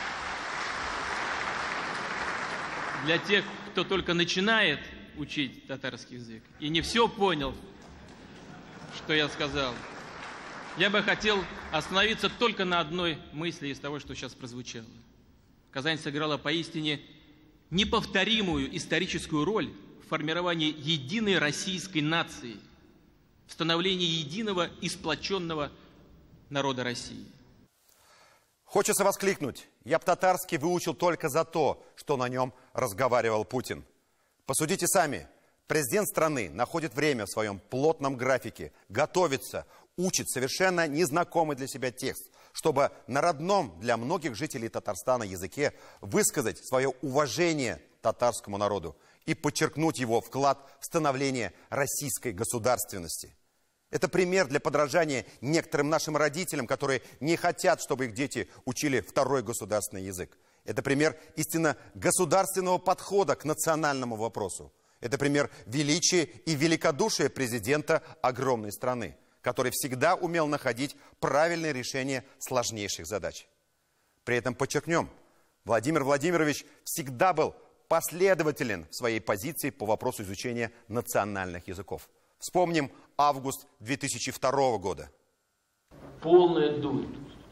кто только начинает учить татарский язык и не все понял, что я сказал, я бы хотел остановиться только на одной мысли из того, что сейчас прозвучало. Казань сыграла поистине неповторимую историческую роль в формировании единой российской нации, в становлении единого и сплоченного народа России. Хочется воскликнуть. Я б татарский выучил только за то, что на нем разговаривал Путин. Посудите сами. Президент страны находит время в своем плотном графике, готовится, учит совершенно незнакомый для себя текст, чтобы на родном для многих жителей Татарстана языке высказать свое уважение татарскому народу и подчеркнуть его вклад в становление российской государственности. Это пример для подражания некоторым нашим родителям, которые не хотят, чтобы их дети учили второй государственный язык. Это пример истинно государственного подхода к национальному вопросу. Это пример величия и великодушия президента огромной страны, который всегда умел находить правильные решения сложнейших задач. При этом подчеркнем, Владимир Владимирович всегда был последователен в своей позиции по вопросу изучения национальных языков. Вспомним август 2002 года. Полная дурь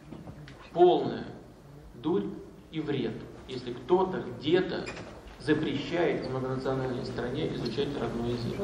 и вред, если кто-то где-то запрещает в многонациональной стране изучать родной язык.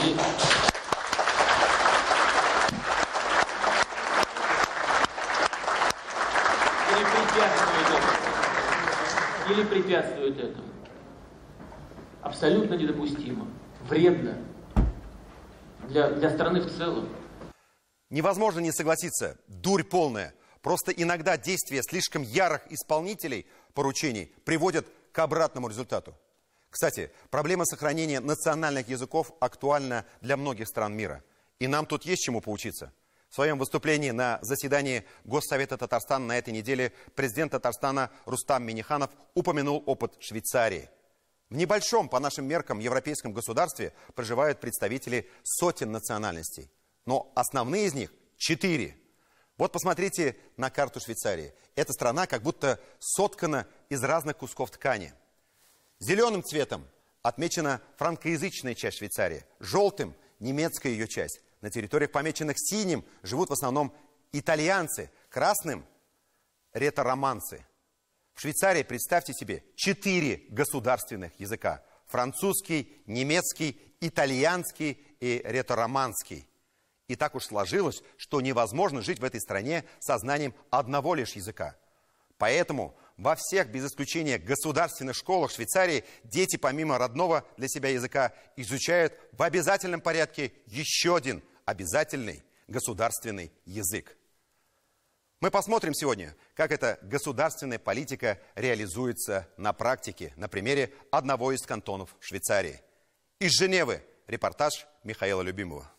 Или препятствует этому. Абсолютно недопустимо, вредно для страны в целом. Невозможно не согласиться, дурь полная. Просто иногда действия слишком ярых исполнителей поручений приводят к обратному результату. Кстати, проблема сохранения национальных языков актуальна для многих стран мира. И нам тут есть чему поучиться. В своем выступлении на заседании Госсовета Татарстана на этой неделе президент Татарстана Рустам Минниханов упомянул опыт Швейцарии. В небольшом, по нашим меркам, европейском государстве проживают представители сотен национальностей. Но основные из них 4. Вот посмотрите на карту Швейцарии. Эта страна как будто соткана из разных кусков ткани. Зеленым цветом отмечена франкоязычная часть Швейцарии, желтым – немецкая ее часть. На территориях, помеченных синим, живут в основном итальянцы, красным – ретро-романцы. В Швейцарии, представьте себе, 4 государственных языка – французский, немецкий, итальянский и ретро-романский. И так уж сложилось, что невозможно жить в этой стране со знанием одного лишь языка. Поэтому во всех, без исключения, государственных школах Швейцарии дети, помимо родного для себя языка, изучают в обязательном порядке еще один обязательный государственный язык. Мы посмотрим сегодня, как эта государственная политика реализуется на практике, на примере одного из кантонов Швейцарии. Из Женевы репортаж Михаила Любимова.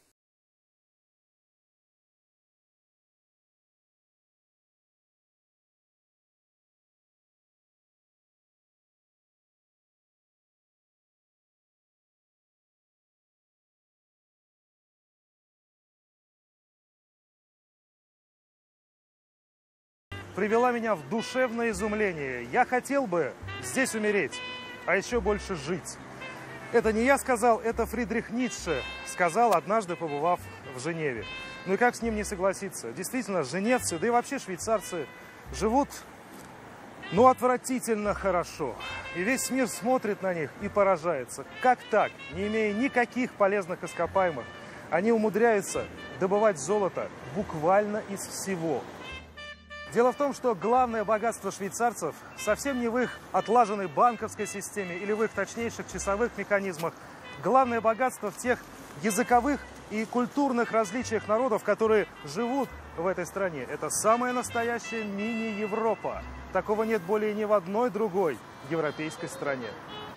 Привела меня в душевное изумление. Я хотел бы здесь умереть, а еще больше жить. Это не я сказал, это Фридрих Ницше сказал, однажды побывав в Женеве. Ну и как с ним не согласиться? Действительно, женевцы, да и вообще швейцарцы живут, ну, отвратительно хорошо. И весь мир смотрит на них и поражается. Как так, не имея никаких полезных ископаемых, они умудряются добывать золото буквально из всего. Дело в том, что главное богатство швейцарцев совсем не в их отлаженной банковской системе или в их точнейших часовых механизмах. Главное богатство в тех языковых и культурных различиях народов, которые живут в этой стране. Это самая настоящая мини-Европа. Такого нет более ни в одной другой европейской стране.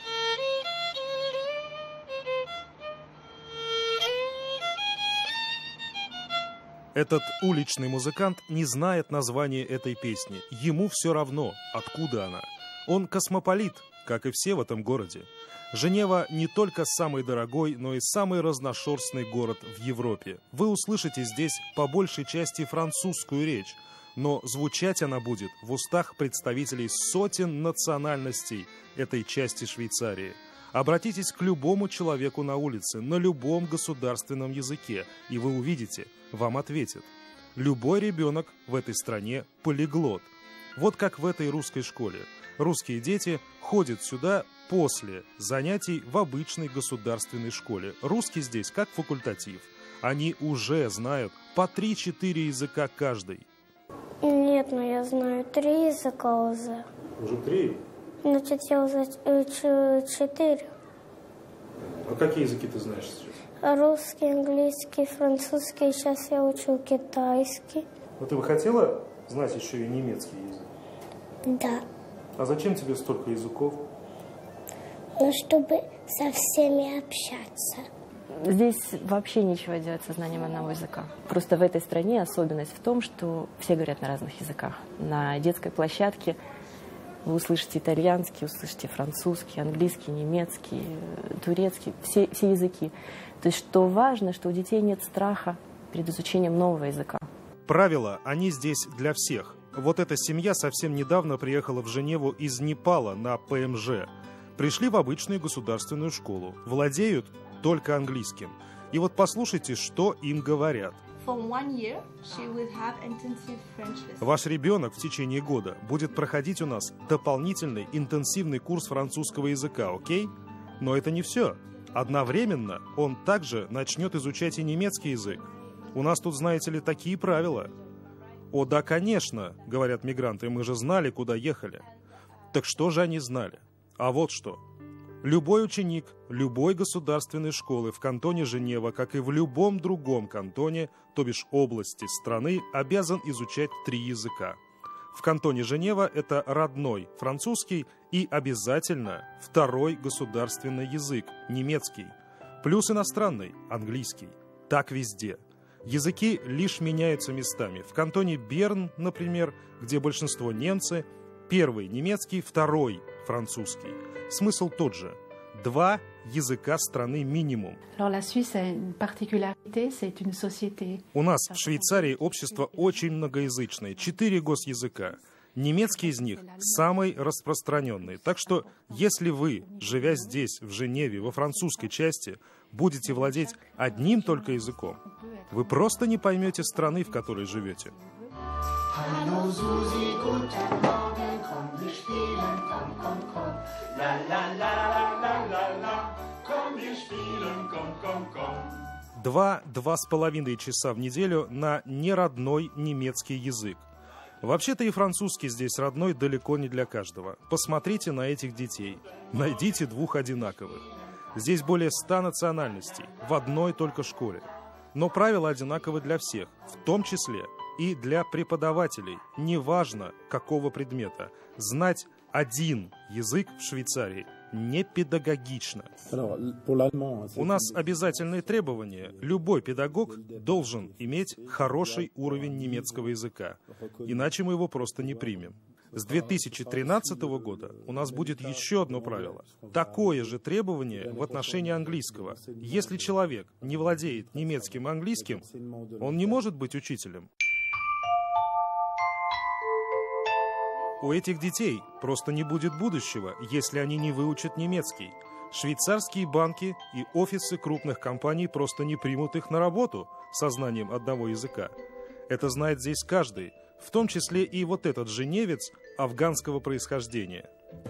Этот уличный музыкант не знает названия этой песни. Ему все равно, откуда она. Он космополит, как и все в этом городе. Женева не только самый дорогой, но и самый разношерстный город в Европе. Вы услышите здесь по большей части французскую речь, но звучать она будет в устах представителей сотен национальностей этой части Швейцарии. Обратитесь к любому человеку на улице, на любом государственном языке, и вы увидите, вам ответят. Любой ребенок в этой стране полиглот. Вот как в этой русской школе. Русские дети ходят сюда после занятий в обычной государственной школе. Русский здесь как факультатив. Они уже знают по 3-4 языка каждый. Нет, но я знаю 3 языка уже. Уже 3? Значит, я уже учу 4. А какие языки ты знаешь сейчас? Русский, английский, французский. Сейчас я учу китайский. Но ты бы хотела знать еще и немецкий язык? Да. А зачем тебе столько языков? Ну, чтобы со всеми общаться. Здесь вообще ничего делать со знанием одного языка. Просто в этой стране особенность в том, что все говорят на разных языках. На детской площадке вы услышите итальянский, услышите французский, английский, немецкий, турецкий, все языки. То есть, что важно, что у детей нет страха перед изучением нового языка. Правила, они здесь для всех. Вот эта семья совсем недавно приехала в Женеву из Непала на ПМЖ. Пришли в обычную государственную школу. Владеют только английским. И вот послушайте, что им говорят. Ваш ребенок в течение года будет проходить у нас дополнительный интенсивный курс французского языка, окей? Но это не все. Одновременно он также начнет изучать и немецкий язык. У нас тут, знаете ли, такие правила. О, да, конечно, говорят мигранты, мы же знали, куда ехали. Так что же они знали? А вот что. Любой ученик любой государственной школы в кантоне Женева, как и в любом другом кантоне, то бишь области страны, обязан изучать 3 языка. В кантоне Женева это родной французский и обязательно второй государственный язык – немецкий, плюс иностранный – английский. Так везде. Языки лишь меняются местами. В кантоне Берн, например, где большинство немцы, первый немецкий, второй французский. Смысл тот же. 2 языка страны минимум. У нас в Швейцарии общество очень многоязычное, 4 госязыка. Немецкий из них самый распространенный. Так что, если вы, живя здесь, в Женеве, во французской части, будете владеть одним только языком, вы просто не поймете страны, в которой живете. Два с половиной часа в неделю на неродной немецкий язык. Вообще-то и французский здесь родной далеко не для каждого. Посмотрите на этих детей. Найдите 2 одинаковых. Здесь более 100 национальностей в одной только школе. Но правила одинаковы для всех, в том числе и для преподавателей. Неважно, какого предмета. Знать один язык в Швейцарии не педагогично. У нас обязательные требования. Любой педагог должен иметь хороший уровень немецкого языка. Иначе мы его просто не примем. С 2013 года у нас будет еще одно правило. Такое же требование в отношении английского. Если человек не владеет немецким и английским, он не может быть учителем. У этих детей просто не будет будущего, если они не выучат немецкий. Швейцарские банки и офисы крупных компаний просто не примут их на работу со знанием одного языка. Это знает здесь каждый, в том числе и вот этот женевец афганского происхождения.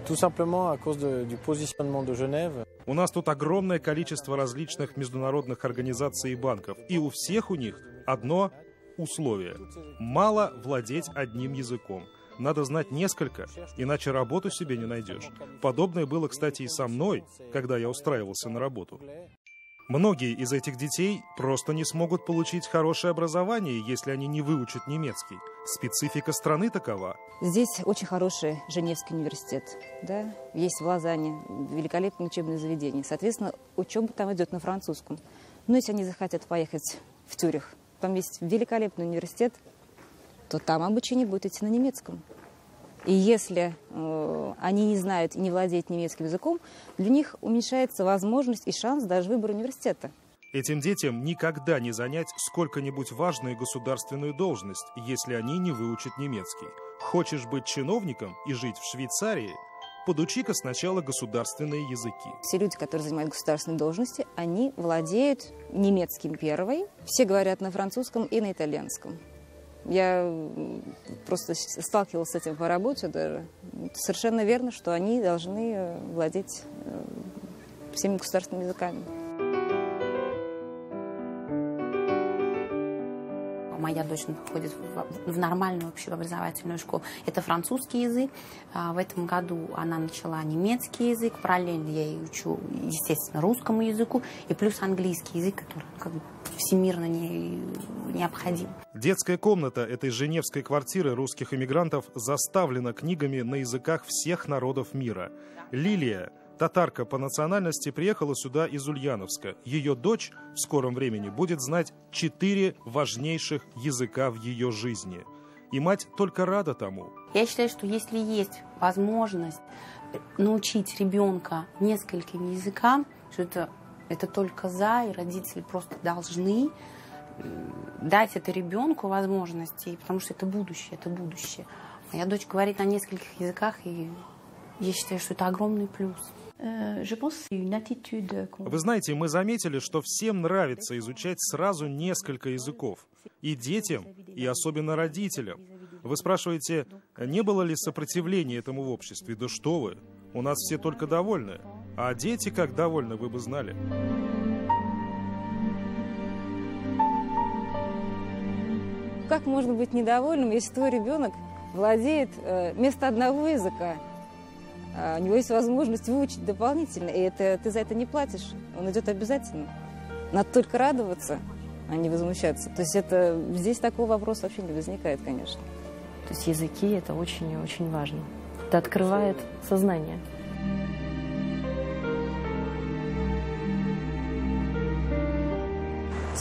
У нас тут огромное количество различных международных организаций и банков, и у всех у них одно условие – мало владеть одним языком. Надо знать несколько, иначе работу себе не найдешь. Подобное было, кстати, и со мной, когда я устраивался на работу. Многие из этих детей просто не смогут получить хорошее образование, если они не выучат немецкий. Специфика страны такова. Здесь очень хороший Женевский университет, да? Есть в Лозанне великолепное учебное заведение. Соответственно, учеба там идет на французском. Но если они захотят поехать в Цюрих, там есть великолепный университет, то там обучение будет идти на немецком. И если они не знают и не владеют немецким языком, для них уменьшается возможность и шанс даже выбора университета. Этим детям никогда не занять сколько-нибудь важную государственную должность, если они не выучат немецкий. Хочешь быть чиновником и жить в Швейцарии? Подучи-ка сначала государственные языки. Все люди, которые занимают государственные должности, они владеют немецким первой. Все говорят на французском и на итальянском. Я просто сталкивалась с этим по работе даже. Совершенно верно, что они должны владеть всеми государственными языками. Моя дочь ходит в нормальную общеобразовательную школу. Это французский язык. В этом году она начала немецкий язык. Параллельно я ей учу, естественно, русскому языку. И плюс английский язык, который как бы всемирно необходим. Детская комната этой женевской квартиры русских эмигрантов заставлена книгами на языках всех народов мира. Лилия, татарка по национальности, приехала сюда из Ульяновска. Ее дочь в скором времени будет знать 4 важнейших языка в ее жизни. И мать только рада тому. Я считаю, что если есть возможность научить ребенка нескольким языкам, что это только за, и родители просто должны дать это ребенку возможности, потому что это будущее, это будущее. Моя дочь говорит на нескольких языках, и я считаю, что это огромный плюс. Вы знаете, мы заметили, что всем нравится изучать сразу несколько языков. И детям, и особенно родителям. Вы спрашиваете, не было ли сопротивления этому в обществе? Да что вы, у нас все только довольны. А дети как довольны, вы бы знали. Как можно быть недовольным, если твой ребенок владеет вместо одного языка? У него есть возможность выучить дополнительно, и ты за это не платишь. Он идет обязательно. Надо только радоваться, а не возмущаться. То есть здесь такого вопроса вообще не возникает, конечно. То есть языки – это очень-очень важно. Это открывает сознание.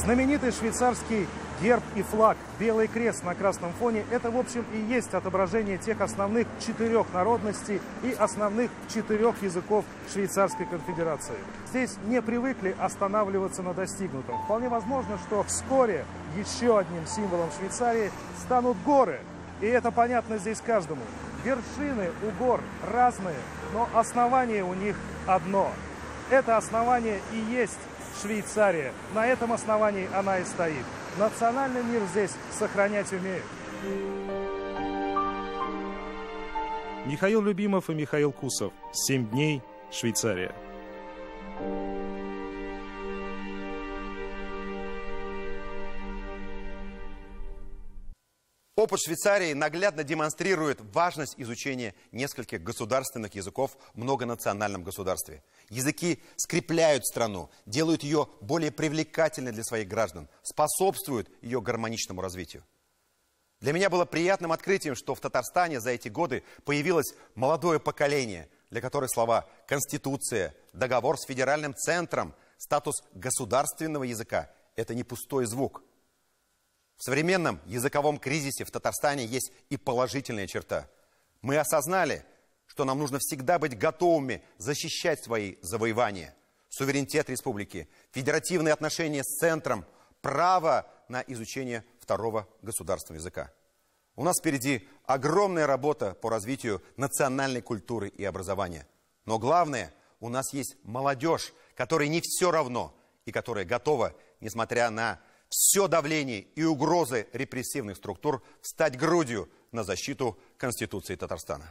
Знаменитый швейцарский герб и флаг, белый крест на красном фоне, это, в общем, и есть отображение тех основных 4 народностей и основных 4 языков Швейцарской конфедерации. Здесь не привыкли останавливаться на достигнутом. Вполне возможно, что вскоре еще одним символом Швейцарии станут горы. И это понятно здесь каждому. Вершины у гор разные, но основание у них одно. Это основание и есть Швейцария. На этом основании она и стоит. Национальный мир здесь сохранять умеет. Михаил Любимов и Михаил Кусов. 7 дней. Швейцария. Опыт Швейцарии наглядно демонстрирует важность изучения нескольких государственных языков в многонациональном государстве. Языки скрепляют страну, делают ее более привлекательной для своих граждан, способствуют ее гармоничному развитию. Для меня было приятным открытием, что в Татарстане за эти годы появилось молодое поколение, для которых слова «конституция», «договор с федеральным центром», статус государственного языка – это не пустой звук. В современном языковом кризисе в Татарстане есть и положительная черта. Мы осознали, что нам нужно всегда быть готовыми защищать свои завоевания, суверенитет республики, федеративные отношения с центром, право на изучение второго государственного языка. У нас впереди огромная работа по развитию национальной культуры и образования. Но главное, у нас есть молодежь, которой не все равно и которая готова, несмотря на все давление и угрозы репрессивных структур, встать грудью на защиту Конституции Татарстана.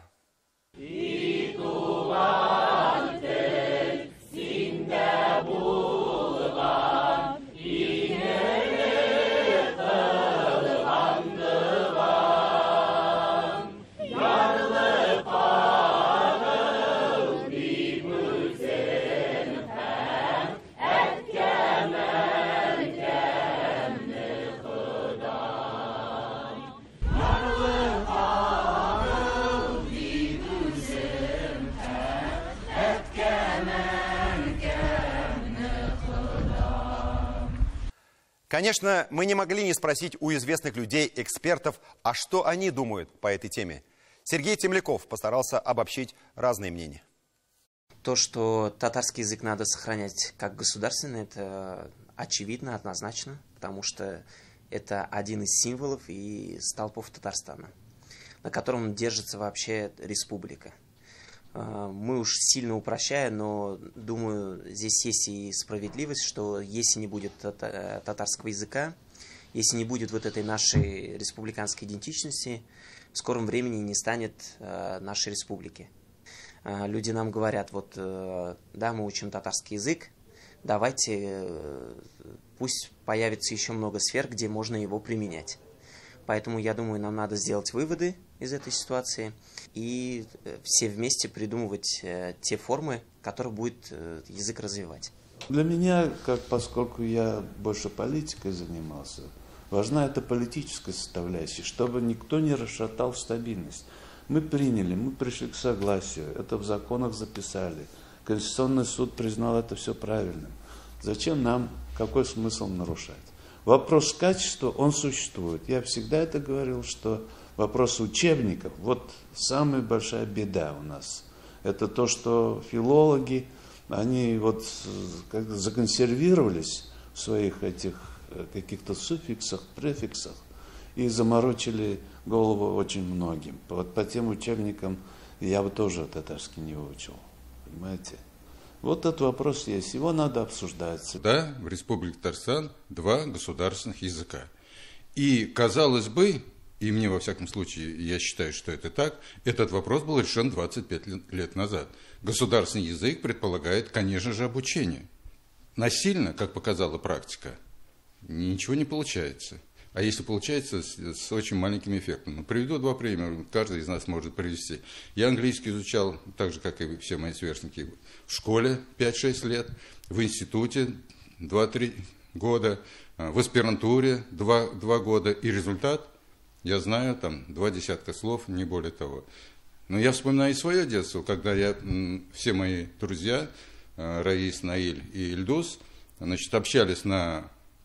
Конечно, мы не могли не спросить у известных людей, экспертов, а что они думают по этой теме. Сергей Темляков постарался обобщить разные мнения. То, что татарский язык надо сохранять как государственный, это очевидно, однозначно, потому что это один из символов и столпов Татарстана, на котором держится вообще республика. Мы уж сильно упрощая, но думаю, здесь есть и справедливость, что если не будет татарского языка, если не будет вот этой нашей республиканской идентичности, в скором времени не станет нашей республики. Люди нам говорят, вот, да, мы учим татарский язык, давайте, пусть появится еще много сфер, где можно его применять. Поэтому, я думаю, нам надо сделать выводы из этой ситуации и все вместе придумывать те формы, которые будет язык развивать. Для меня, поскольку я больше политикой занимался, важна эта политическая составляющая, чтобы никто не расшатал стабильность. Мы приняли, мы пришли к согласию, это в законах записали. Конституционный суд признал это все правильным. Зачем нам, какой смысл нарушать? Вопрос качества, он существует. Я всегда это говорил, что вопрос учебников, вот самая большая беда у нас. Это то, что филологи, они вот как-то законсервировались в своих этих каких-то суффиксах, префиксах и заморочили голову очень многим. Вот по тем учебникам я бы тоже татарский не выучил, понимаете? Вот этот вопрос есть, его надо обсуждать. Да, в Республике Татарстан 2 государственных языка. И, казалось бы, и мне, во всяком случае, я считаю, что это так, этот вопрос был решен 25 лет назад. Государственный язык предполагает, конечно же, обучение. Насильно, как показала практика, ничего не получается. А если получается, с очень маленьким эффектом. Ну, приведу 2 примера, каждый из нас может привести. Я английский изучал, так же, как и все мои сверстники, в школе 5-6 лет, в институте 2-3 года, в аспирантуре 2 года. И результат, я знаю, там 2 десятка слов, не более того. Но я вспоминаю и свое детство, когда все мои друзья, Раис, Наиль и Ильдус, общались на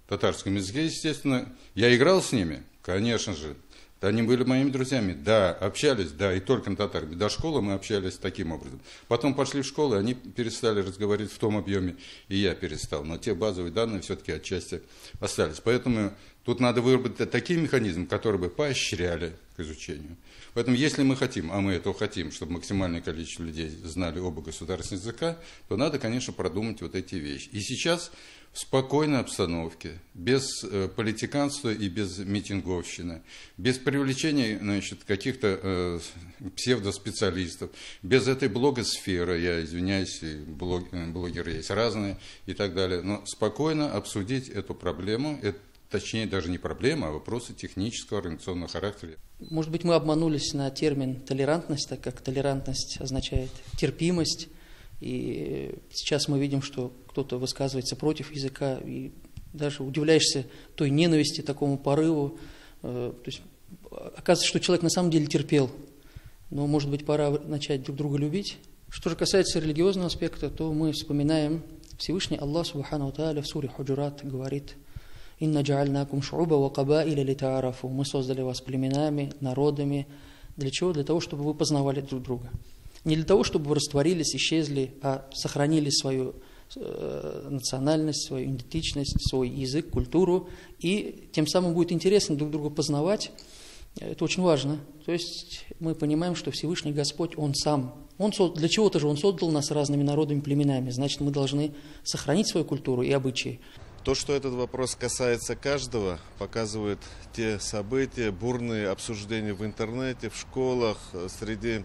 татарском языке, естественно. Я играл с ними, конечно же. Они были моими друзьями, да, общались, да, и только на татарском. До школы мы общались таким образом. Потом пошли в школу, они перестали разговаривать в том объеме, и я перестал. Но те базовые данные все-таки отчасти остались. Поэтому тут надо выработать такие механизмы, которые бы поощряли к изучению. Поэтому если мы хотим, а мы этого хотим, чтобы максимальное количество людей знали оба государственных языка, то надо, конечно, продумать вот эти вещи. И сейчас в спокойной обстановке, без политиканства и без митинговщины, без привлечения, значит, каких-то псевдоспециалистов, без этой блогосферы, я извиняюсь, блогеры есть разные и так далее, но спокойно обсудить эту проблему, точнее даже не проблема, а вопросы технического, организационного характера. Может быть, мы обманулись на термин толерантность, так как толерантность означает терпимость. И сейчас мы видим, что кто-то высказывается против языка, и даже удивляешься той ненависти, такому порыву. То есть оказывается, что человек на самом деле терпел. Но, может быть, пора начать друг друга любить. Что же касается религиозного аспекта, то мы вспоминаем Всевышний Аллах Субхану Тааля в суре Худжурат говорит: «Инна джа'альнакум шу'уба ва кабаиля литаарафу». Мы создали вас племенами, народами. Для чего? Для того, чтобы вы познавали друг друга. Не для того, чтобы вы растворились, исчезли, а сохранили свою национальность, свою идентичность, свой язык, культуру. И тем самым будет интересно друг друга познавать. Это очень важно. То есть мы понимаем, что Всевышний Господь, Он сам. Для чего-то же Он создал нас разными народами, племенами. Значит, мы должны сохранить свою культуру и обычаи. То, что этот вопрос касается каждого, показывают те события, бурные обсуждения в интернете, в школах, среди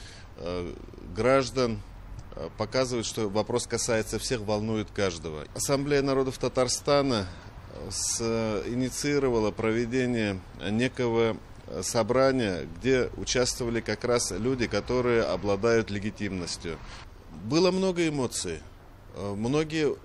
граждан, показывают, что вопрос касается всех, волнует каждого. Ассамблея народов Татарстана инициировала проведение некого собрания, где участвовали как раз люди, которые обладают легитимностью. Было много эмоций. Многие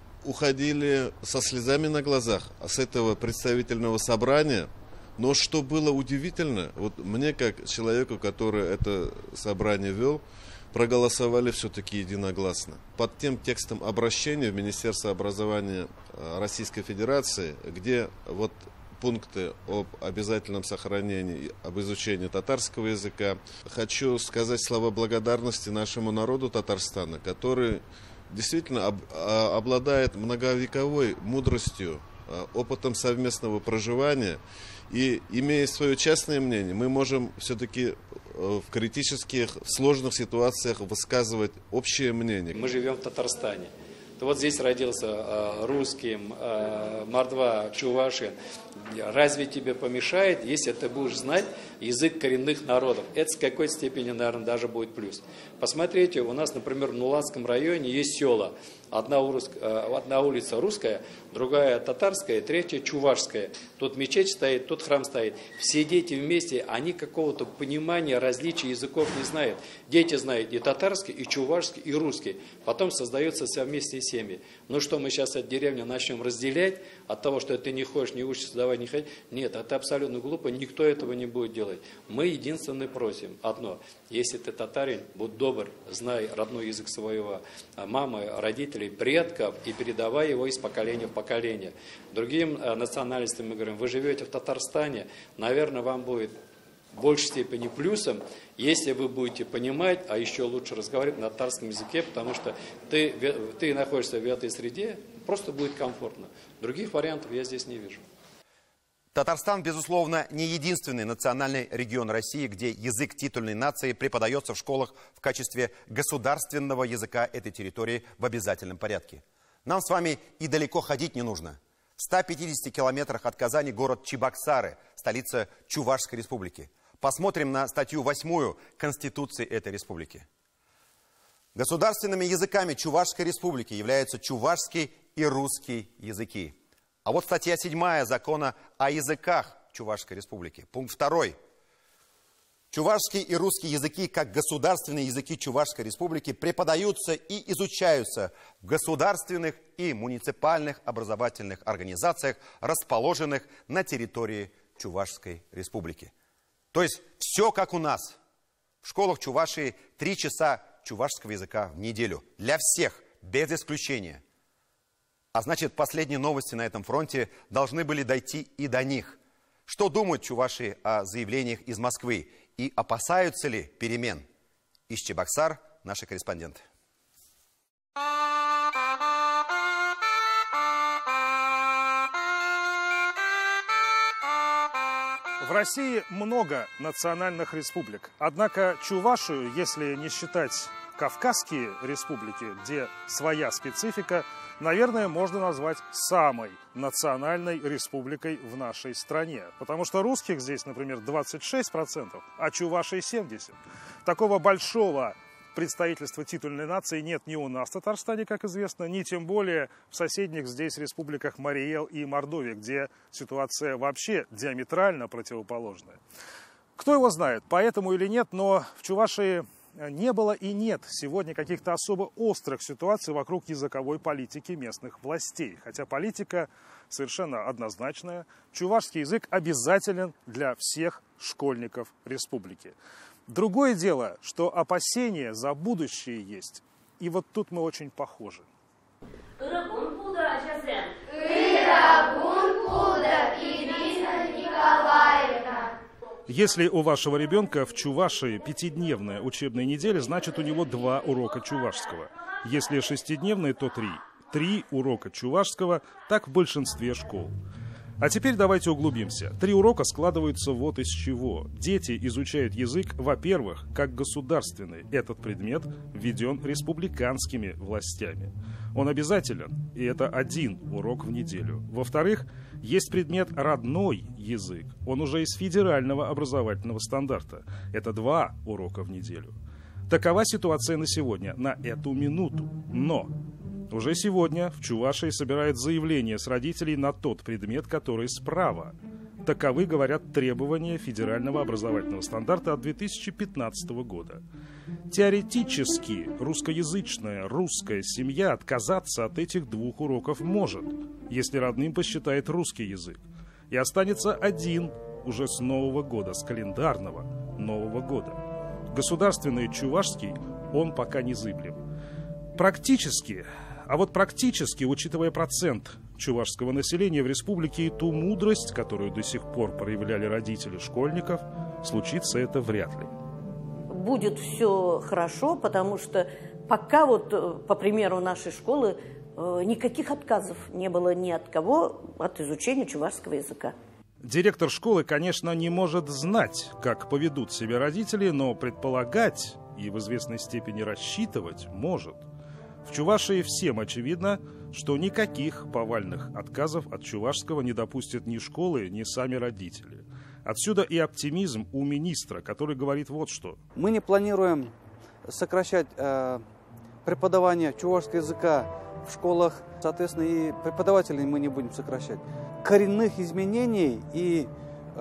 уходили со слезами на глазах с этого представительного собрания. Но что было удивительно, вот мне, как человеку, который это собрание вел, проголосовали все-таки единогласно. Под тем текстом обращения в Министерство образования Российской Федерации, где вот пункты об обязательном сохранении, об изучении татарского языка, хочу сказать слова благодарности нашему народу Татарстана, который действительно обладает многовековой мудростью, опытом совместного проживания. И, имея свое частное мнение, мы можем все-таки в критических, сложных ситуациях высказывать общее мнение. Мы живем в Татарстане. Ты вот здесь родился русским, мордва, чувашин. Разве тебе помешает, если ты будешь знать язык коренных народов? Это в какой-то степени, наверное, даже будет плюс. Посмотрите, у нас, например, в Нулатском районе есть села. Одна улица русская, другая татарская, третья чувашская. Тут мечеть стоит, тут храм стоит. Все дети вместе, они какого-то понимания, различия языков не знают. Дети знают и татарский, и чувашский, и русский. Потом создаются совместные семьи. Ну что, мы сейчас от деревни начнем разделять от того, что ты не хочешь, не учишься, давай не ходи? Нет, это абсолютно глупо, никто этого не будет делать. Мы единственное просим одно. Если ты татарин, будь добр, знай родной язык своего мамы, родителей, предков и передавай его из поколения в поколение. Другим национальностям мы говорим, вы живете в Татарстане, наверное, вам будет в большей степени плюсом, если вы будете понимать, а еще лучше разговаривать на татарском языке, потому что ты находишься в этой среде, просто будет комфортно. Других вариантов я здесь не вижу. Татарстан, безусловно, не единственный национальный регион России, где язык титульной нации преподается в школах в качестве государственного языка этой территории в обязательном порядке. Нам с вами и далеко ходить не нужно. В 150 километрах от Казани город Чебоксары, столица Чувашской республики. Посмотрим на статью 8 Конституции этой республики. Государственными языками Чувашской республики являются чувашский и русский языки. А вот статья 7 закона о языках Чувашской республики. Пункт 2. Чувашский и русский языки, как государственные языки Чувашской республики, преподаются и изучаются в государственных и муниципальных образовательных организациях, расположенных на территории Чувашской республики. То есть все как у нас. В школах Чувашии 3 часа чувашского языка в неделю. Для всех, без исключения. А значит, последние новости на этом фронте должны были дойти и до них. Что думают чуваши о заявлениях из Москвы? И опасаются ли перемен? Из Чебоксар наши корреспонденты. В России много национальных республик. Однако Чувашию, если не считать Кавказские республики, где своя специфика, наверное, можно назвать самой национальной республикой в нашей стране. Потому что русских здесь, например, 26%, а чувашей 70%. Такого большого представительства титульной нации нет ни у нас в Татарстане, как известно, ни тем более в соседних здесь республиках Марий Эл и Мордовия, где ситуация вообще диаметрально противоположная. Кто его знает, поэтому или нет, но в Чувашии не было и нет сегодня каких-то особо острых ситуаций вокруг языковой политики местных властей. Хотя политика совершенно однозначная. Чувашский язык обязателен для всех школьников республики. Другое дело, что опасения за будущее есть. И вот тут мы очень похожи. Если у вашего ребенка в Чувашии 5-дневная учебная неделя, значит у него 2 урока чувашского. Если 6-дневная, то 3. 3 урока чувашского, так в большинстве школ. А теперь давайте углубимся. 3 урока складываются вот из чего. Дети изучают язык, во-первых, как государственный. Этот предмет введен республиканскими властями. Он обязателен, и это 1 урок в неделю. Во-вторых, есть предмет «родной язык». Он уже из федерального образовательного стандарта. Это 2 урока в неделю. Такова ситуация на сегодня, на эту минуту. Но уже сегодня в Чувашии собирают заявления с родителей на тот предмет, который справа. Таковы, говорят, требования федерального образовательного стандарта от 2015 года. Теоретически русскоязычная русская семья отказаться от этих 2 уроков может, если родным посчитает русский язык. И останется 1 уже с Нового года, с календарного Нового года. Государственный чувашский, он пока незыблем. Практически, учитывая процент чувашского населения в республике и ту мудрость, которую до сих пор проявляли родители школьников, случится это вряд ли. Будет все хорошо, потому что пока вот, по примеру нашей школы, никаких отказов не было ни от кого от изучения чувашского языка. Директор школы, конечно, не может знать, как поведут себя родители, но предполагать и в известной степени рассчитывать может. В Чувашии всем очевидно, что никаких повальных отказов от чувашского не допустят ни школы, ни сами родители. Отсюда и оптимизм у министра, который говорит вот что. Мы не планируем сокращать преподавание чувашского языка в школах, соответственно, и преподавателей мы не будем сокращать. Коренных изменений и,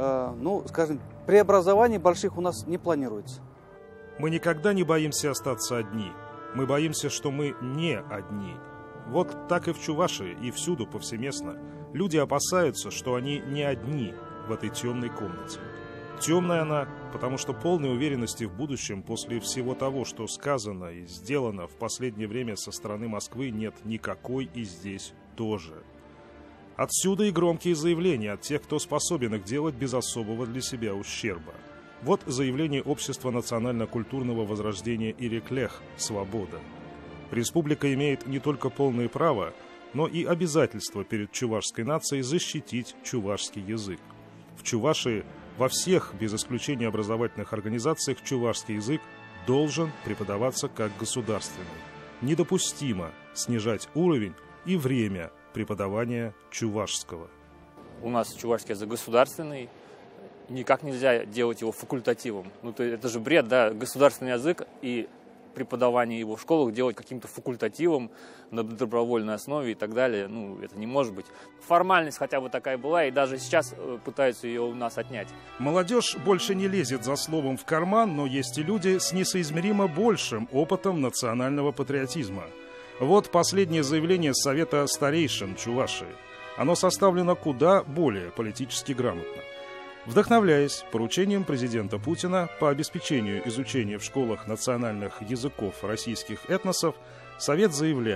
преобразований больших у нас не планируется. Мы никогда не боимся остаться одни. Мы боимся, что мы не одни. Вот так и в Чувашии, и всюду повсеместно. Люди опасаются, что они не одни в этой темной комнате. Темная она, потому что полной уверенности в будущем после всего того, что сказано и сделано в последнее время со стороны Москвы, нет никакой и здесь тоже. Отсюда и громкие заявления от тех, кто способен их делать без особого для себя ущерба. Вот заявление Общества национально-культурного возрождения Иреклех «Свобода». Республика имеет не только полное право, но и обязательство перед чувашской нацией защитить чувашский язык. В Чувашии во всех, без исключения образовательных организациях, чувашский язык должен преподаваться как государственный. Недопустимо снижать уровень и время преподавания чувашского. У нас чувашский язык государственный. Никак нельзя делать его факультативом. Это же бред, да, государственный язык и преподавание его в школах делать каким-то факультативом на добровольной основе и так далее. Это не может быть. Формальность хотя бы такая была, и даже сейчас пытаются ее у нас отнять. Молодежь больше не лезет за словом в карман, но есть и люди с несоизмеримо большим опытом национального патриотизма. Вот последнее заявление Совета старейшин Чувашии. Оно составлено куда более политически грамотно. Вдохновляясь поручением президента Путина по обеспечению изучения в школах национальных языков российских этносов, Совет заявляет: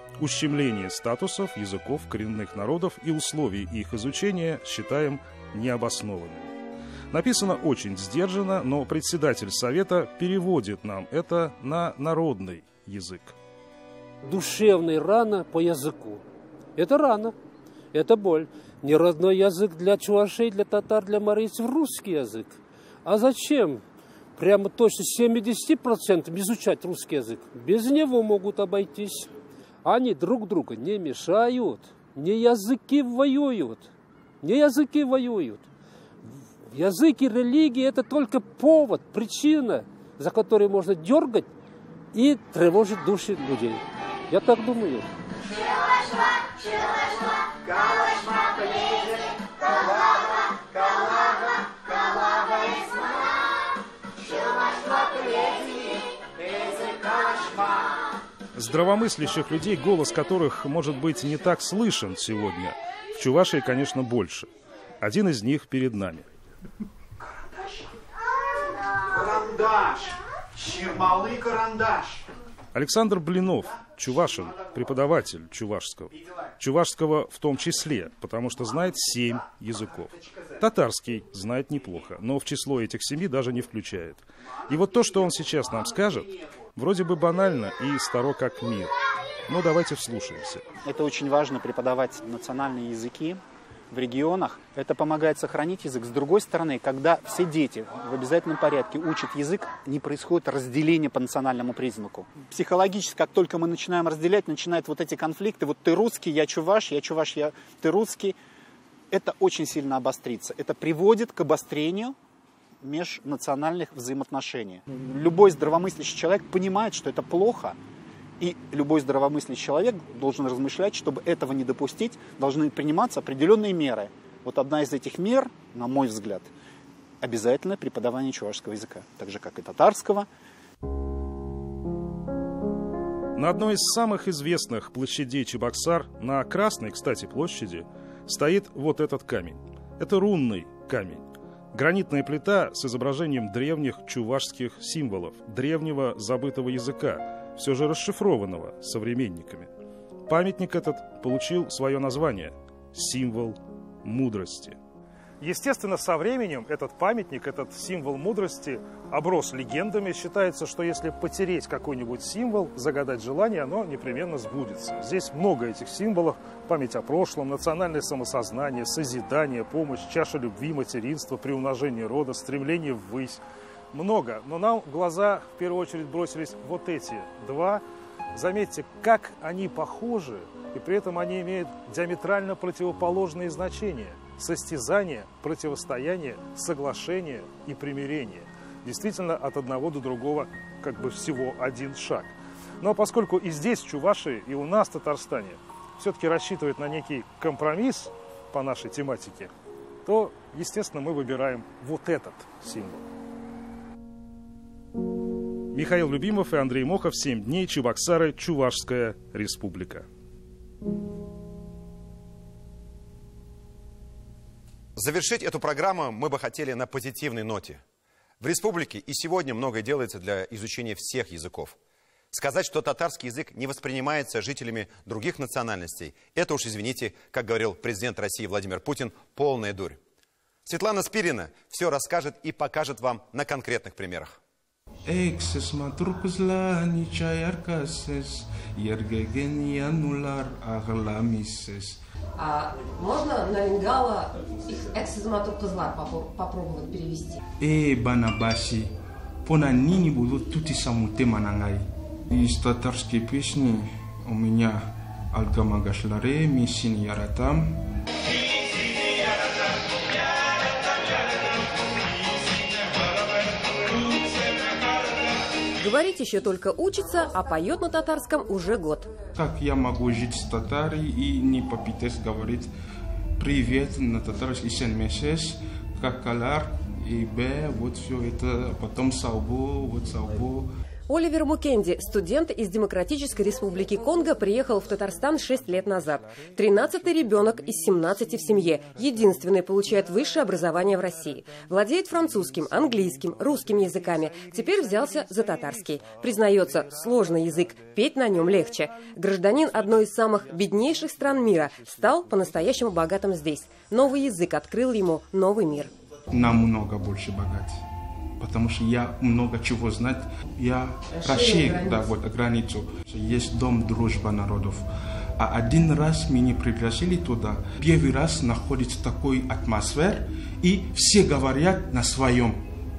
Ущемление статусов, языков коренных народов и условий их изучения считаем необоснованными. Написано очень сдержанно, но председатель Совета переводит нам это на народный язык. Душевная рана по языку. Это рана, это боль. Не родной язык для чувашей, для татар, для марийцев русский язык. А зачем прямо точно 70% изучать русский язык? Без него могут обойтись. Они друг друга не мешают. Не языки воюют. Не языки воюют. Язык и религия – это только повод, причина, за которой можно дергать и тревожить души людей. Я так думаю. Здравомыслящих людей, голос которых, может быть, не так слышен сегодня, в Чувашии, конечно, больше. Один из них перед нами. Карандаш! Чермалы карандаш! Александр Блинов, чувашин, преподаватель чувашского в том числе, потому что знает 7 языков. Татарский знает неплохо, но в число этих 7 даже не включает. И вот то, что он сейчас нам скажет, вроде бы банально и старо как мир. Но давайте вслушаемся. Это очень важно преподавать национальные языки в регионах. Это помогает сохранить язык. С другой стороны, когда все дети в обязательном порядке учат язык, не происходит разделение по национальному признаку. Психологически, как только мы начинаем разделять, начинают вот эти конфликты. Вот ты русский, я чуваш, ты русский. Это очень сильно обострится. Это приводит к обострению межнациональных взаимоотношений. Любой здравомыслящий человек понимает, что это плохо. И любой здравомыслящий человек должен размышлять, чтобы этого не допустить, должны приниматься определенные меры. Вот одна из этих мер, на мой взгляд, обязательное преподавание чувашского языка, так же, как и татарского. На одной из самых известных площадей Чебоксар, на Красной, кстати, площади, стоит вот этот камень. Это рунный камень. Гранитная плита с изображением древних чувашских символов, древнего забытого языка, все же расшифрованного современниками. Памятник этот получил свое название – символ мудрости. Естественно, со временем этот памятник, этот символ мудрости оброс легендами. Считается, что если потереть какой-нибудь символ, загадать желание, оно непременно сбудется. Здесь много этих символов. Память о прошлом, национальное самосознание, созидание, помощь, чаша любви, материнство, приумножение рода, стремление ввысь. Много. Но нам в глаза в первую очередь бросились вот эти 2. Заметьте, как они похожи, и при этом они имеют диаметрально противоположные значения. Состязание, противостояние, соглашение и примирение. Действительно, от одного до другого как бы всего один шаг. Но поскольку и здесь, в Чувашии, и у нас, в Татарстане, все-таки рассчитывает на некий компромисс по нашей тематике, то, естественно, мы выбираем вот этот символ. Михаил Любимов и Андрей Мохов. 7 дней. Чебоксары. Чувашская республика. Завершить эту программу мы бы хотели на позитивной ноте. В республике и сегодня многое делается для изучения всех языков. Сказать, что татарский язык не воспринимается жителями других национальностей, это уж, извините, как говорил президент России Владимир Путин, полная дурь. Светлана Спирина все расскажет и покажет вам на конкретных примерах. А можно на лингала эксизматур кызлар попробовать перевести? Банабаси, пона нини будут тути самуте манангай. Из татарской песни у меня алгамагашларе мисин яратам. Говорить еще только учится, а поет на татарском уже год. Как я могу жить с татарией и не попытаться говорить привет на татарский сен месяц, как калар и б, вот все это, потом саубу, вот саубу. Оливер Мукенди, студент из Демократической Республики Конго, приехал в Татарстан 6 лет назад. 13-й ребенок из 17 в семье. Единственный получает высшее образование в России. Владеет французским, английским, русским языками. Теперь взялся за татарский. Признается, сложный язык, петь на нем легче. Гражданин одной из самых беднейших стран мира стал по-настоящему богатым здесь. Новый язык открыл ему новый мир. Намного больше богат. Потому что я много чего знать. Я прошел границу. Есть дом дружбы народов. А один раз меня пригласили туда. Первый раз находится такой атмосфера. И все говорят на своем.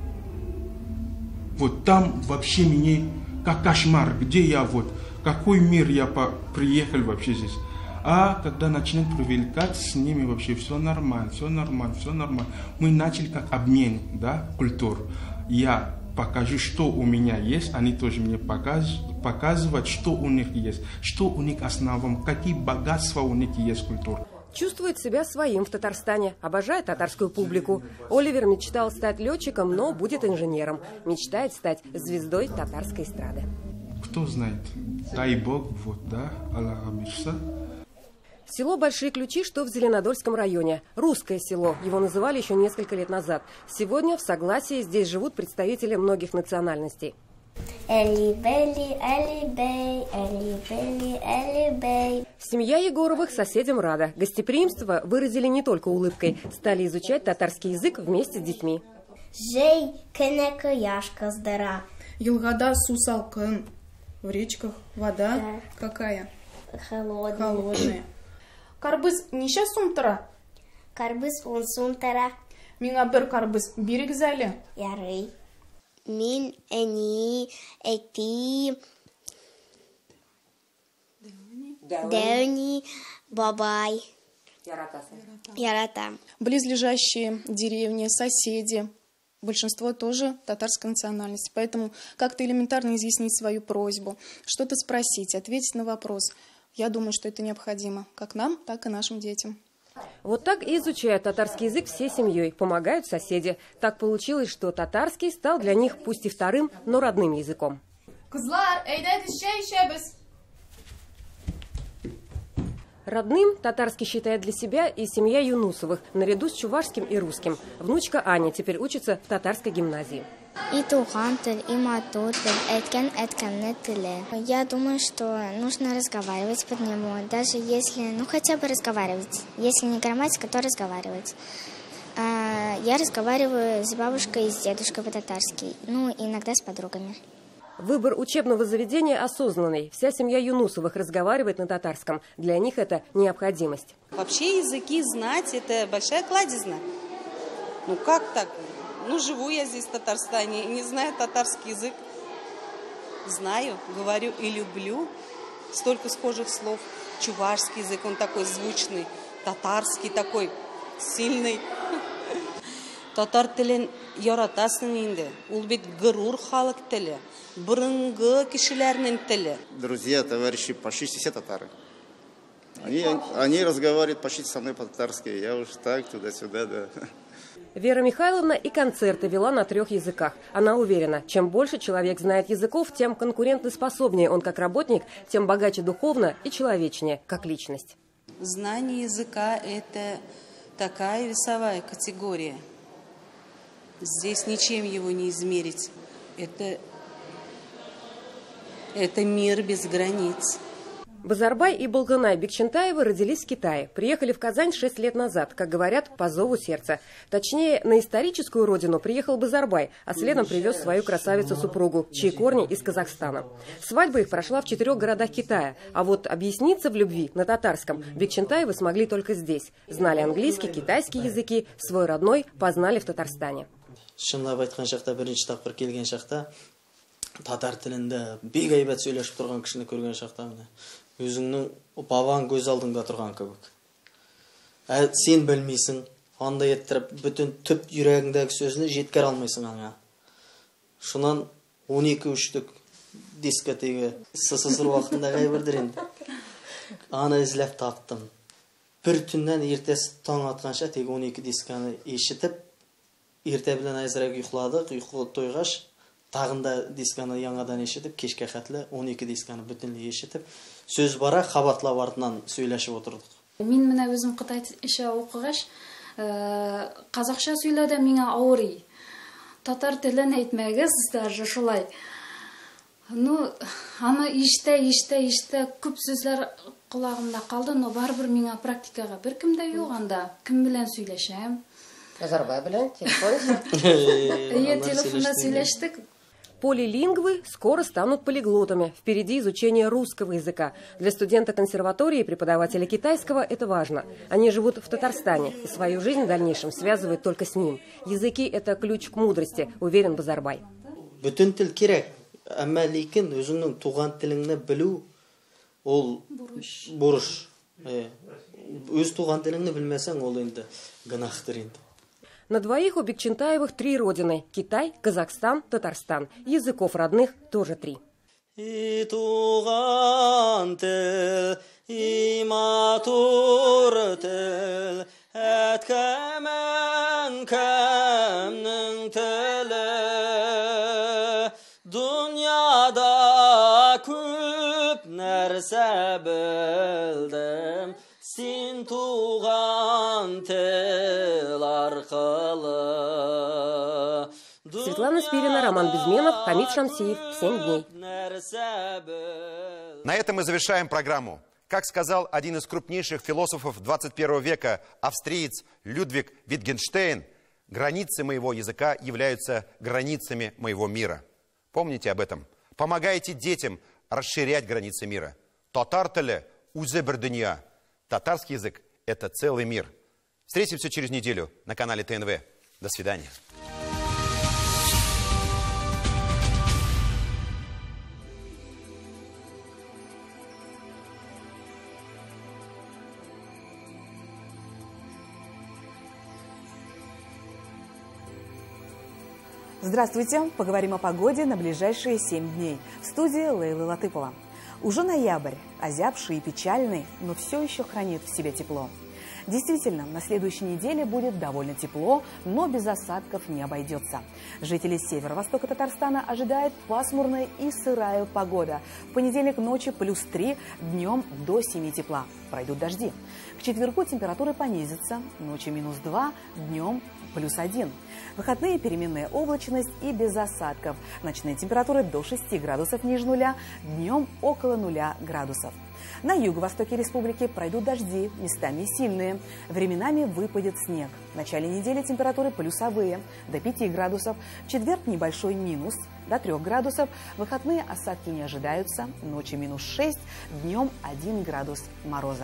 Вот там вообще мне как кошмар. Где я какой мир я приехал вообще здесь. А когда начинают привлекать, с ними вообще все нормально, все нормально, все нормально. Мы начали как обмен, культур. Я покажу, что у меня есть, они тоже мне показывают, что у них есть, что у них основном, какие богатства у них есть культура. Чувствует себя своим в Татарстане, обожает татарскую публику. Оливер мечтал стать летчиком, но будет инженером. Мечтает стать звездой татарской эстрады. Кто знает, дай бог, Аллах мечта. Село Большие Ключи, что в Зеленодольском районе. Русское село. Его называли еще несколько лет назад. Сегодня в согласии здесь живут представители многих национальностей. Семья Егоровых соседям рада. Гостеприимство выразили не только улыбкой. Стали изучать татарский язык вместе с детьми. Елгада сусалкын. В речках вода какая? Холодная. Карбыз неше сумтыра? Карбыз 10 сумтыра. Миңа бер карбыз бирегез Ярый. Мин әни әйти Дәүни бабай Яратам. Близлежащие деревни, соседи, большинство тоже татарской национальности. Поэтому как-то элементарно изъяснить свою просьбу, что-то спросить, ответить на вопрос. Я думаю, что это необходимо как нам, так и нашим детям. Вот так и изучают татарский язык всей семьей, помогают соседи. Так получилось, что татарский стал для них пусть и вторым, но родным языком. Родным татарский считает для себя и семья Юнусовых, наряду с чувашским и русским. Внучка Аня теперь учится в татарской гимназии. Я думаю, что нужно разговаривать под него, даже если, хотя бы разговаривать. Если не грамматика, то разговаривать. Я разговариваю с бабушкой и с дедушкой по-татарски, иногда с подругами. Выбор учебного заведения осознанный. Вся семья Юнусовых разговаривает на татарском. Для них это необходимость. Вообще языки знать – это большая кладезна. Как так? Живу я здесь в Татарстане, не знаю татарский язык. Знаю, говорю и люблю. Столько схожих слов. Чувашский язык, он такой звучный. Татарский такой сильный. Татар телен яратасың инде. Ул бит гырур халык теле. Бұрынғы кишиләрнең теле. Друзья, товарищи, почти все татары. Они разговаривают почти со мной по-татарски. Я уж так, туда-сюда, да. Вера Михайловна и концерты вела на 3 языках. Она уверена, чем больше человек знает языков, тем конкурентоспособнее он как работник, тем богаче духовно и человечнее как личность. Знание языка – это такая весовая категория. Здесь ничем его не измерить. Это мир без границ. Базарбай и Болгунай Бекчентаевы родились в Китае. Приехали в Казань 6 лет назад, как говорят, по зову сердца. Точнее, на историческую родину приехал Базарбай, а следом привез свою красавицу-супругу, чьи корни из Казахстана. Свадьба их прошла в 4 городах Китая. А вот объясниться в любви на татарском Бекчентаевы смогли только здесь. Знали английский, китайский языки, свой родной познали в Татарстане. Татар тілінде бек айбат сөйлешіп тұрған кішіні көрген шақта өзіңнің бабаң көз алдыңда тұрған кебек. Сен білмейсің, андай еттіріп, бүтін түп жүрегіңдегі сөзіне жеткер алмайсың аңа. Шунан 12-3-лік дискотеге СССР уақытында қайбірдір енді. Аны ізлеп таптым. Бір түннен ертесі таң атқанша тек 12 дисканы ешітіп, ерте білен айзырак ұйқыладық, ұйқы тойғаш, тағында дисканы яңадан ешітіп, кешке қатылы 12 дисканы бүтінлей ешітіп, сөз бара қабатлап артынан сөйләшіп отырдық. Мен мына өзім Қытай іші оқығаш, қазақша сөйлеуде меңа ауырый. Татар тілін әйтмәгіз, даже шулай. Ну, аны иште, көп сөзлер құлағымда қалды, но барбір меңа практикаға бір кімді yok анда. Кім білен сөйлешем? Назарбай білен, телефон. Телефонда сөйлештік. Полилингвы скоро станут полиглотами. Впереди изучение русского языка. Для студента консерватории и преподавателя китайского это важно. Они живут в Татарстане и свою жизнь в дальнейшем связывают только с ним. Языки – это ключ к мудрости, уверен Базарбай. Бүтін тіл керек, әмма лейкін өзіңнің туған тіліңні білу, ол бұрыш. Өз туған тіліңні білмесең, ол енді гынахтыр енді. На двоих у Бекчентаевых 3 родины – Китай, Казахстан, Татарстан. Языков родных тоже 3. И туған тіл, и матур тіл, әткәмен кәмнің тілі. Дүнияда көп нәрсе білдім, сен туған тіл арқылы. Светлана Спирина, Роман Безменов, Хамид Шамсиев. 7 дней. На этом мы завершаем программу. Как сказал один из крупнейших философов 21 века, австриец Людвиг Витгенштейн, границы моего языка являются границами моего мира. Помните об этом. Помогайте детям расширять границы мира. Татар теле узе бер дөнья. Татарский язык – это целый мир. Встретимся через неделю на канале ТНВ. До свидания. Здравствуйте! Поговорим о погоде на ближайшие 7 дней. В студии Лейла Латыпова. Уже ноябрь, озябший и печальный, но все еще хранит в себе тепло. Действительно, на следующей неделе будет довольно тепло, но без осадков не обойдется. Жители северо-востока Татарстана ожидает пасмурная и сырая погода. В понедельник ночью +3, днем до 7 тепла. Пройдут дожди. К четвергу температуры понизятся, ночью -2, днем +1. Выходные переменная облачность и без осадков. Ночные температуры до 6 градусов ниже нуля, днем около 0 градусов. На юго-востоке республики пройдут дожди, местами сильные. Временами выпадет снег. В начале недели температуры плюсовые, до 5 градусов. В четверг небольшой минус, до 3 градусов. Выходные осадки не ожидаются. Ночью -6, днем 1 градус мороза.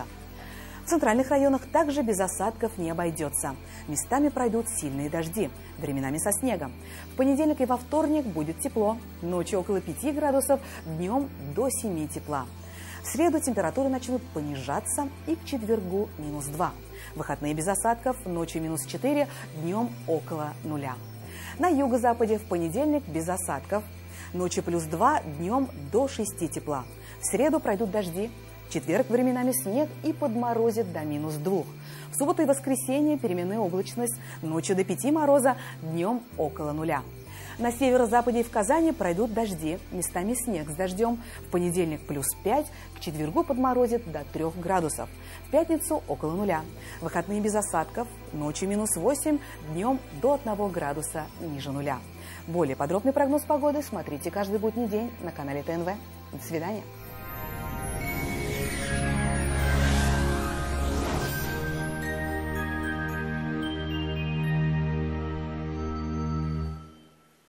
В центральных районах также без осадков не обойдется. Местами пройдут сильные дожди, временами со снегом. В понедельник и во вторник будет тепло. Ночью около 5 градусов, днем до 7 тепла. В среду температуры начнут понижаться и к четвергу -2. Выходные без осадков, ночью -4, днем около 0. На юго-западе в понедельник без осадков. Ночью +2, днем до 6 тепла. В среду пройдут дожди. В четверг временами снег и подморозит до -2. В субботу и воскресенье переменная облачность, ночью до 5 мороза, днем около 0. На северо-западе и в Казани пройдут дожди, местами снег с дождем. В понедельник +5, к четвергу подморозит до 3 градусов. В пятницу около 0. Выходные без осадков, ночью -8, днем до 1 градуса ниже 0. Более подробный прогноз погоды смотрите каждый будний день на канале ТНВ. До свидания.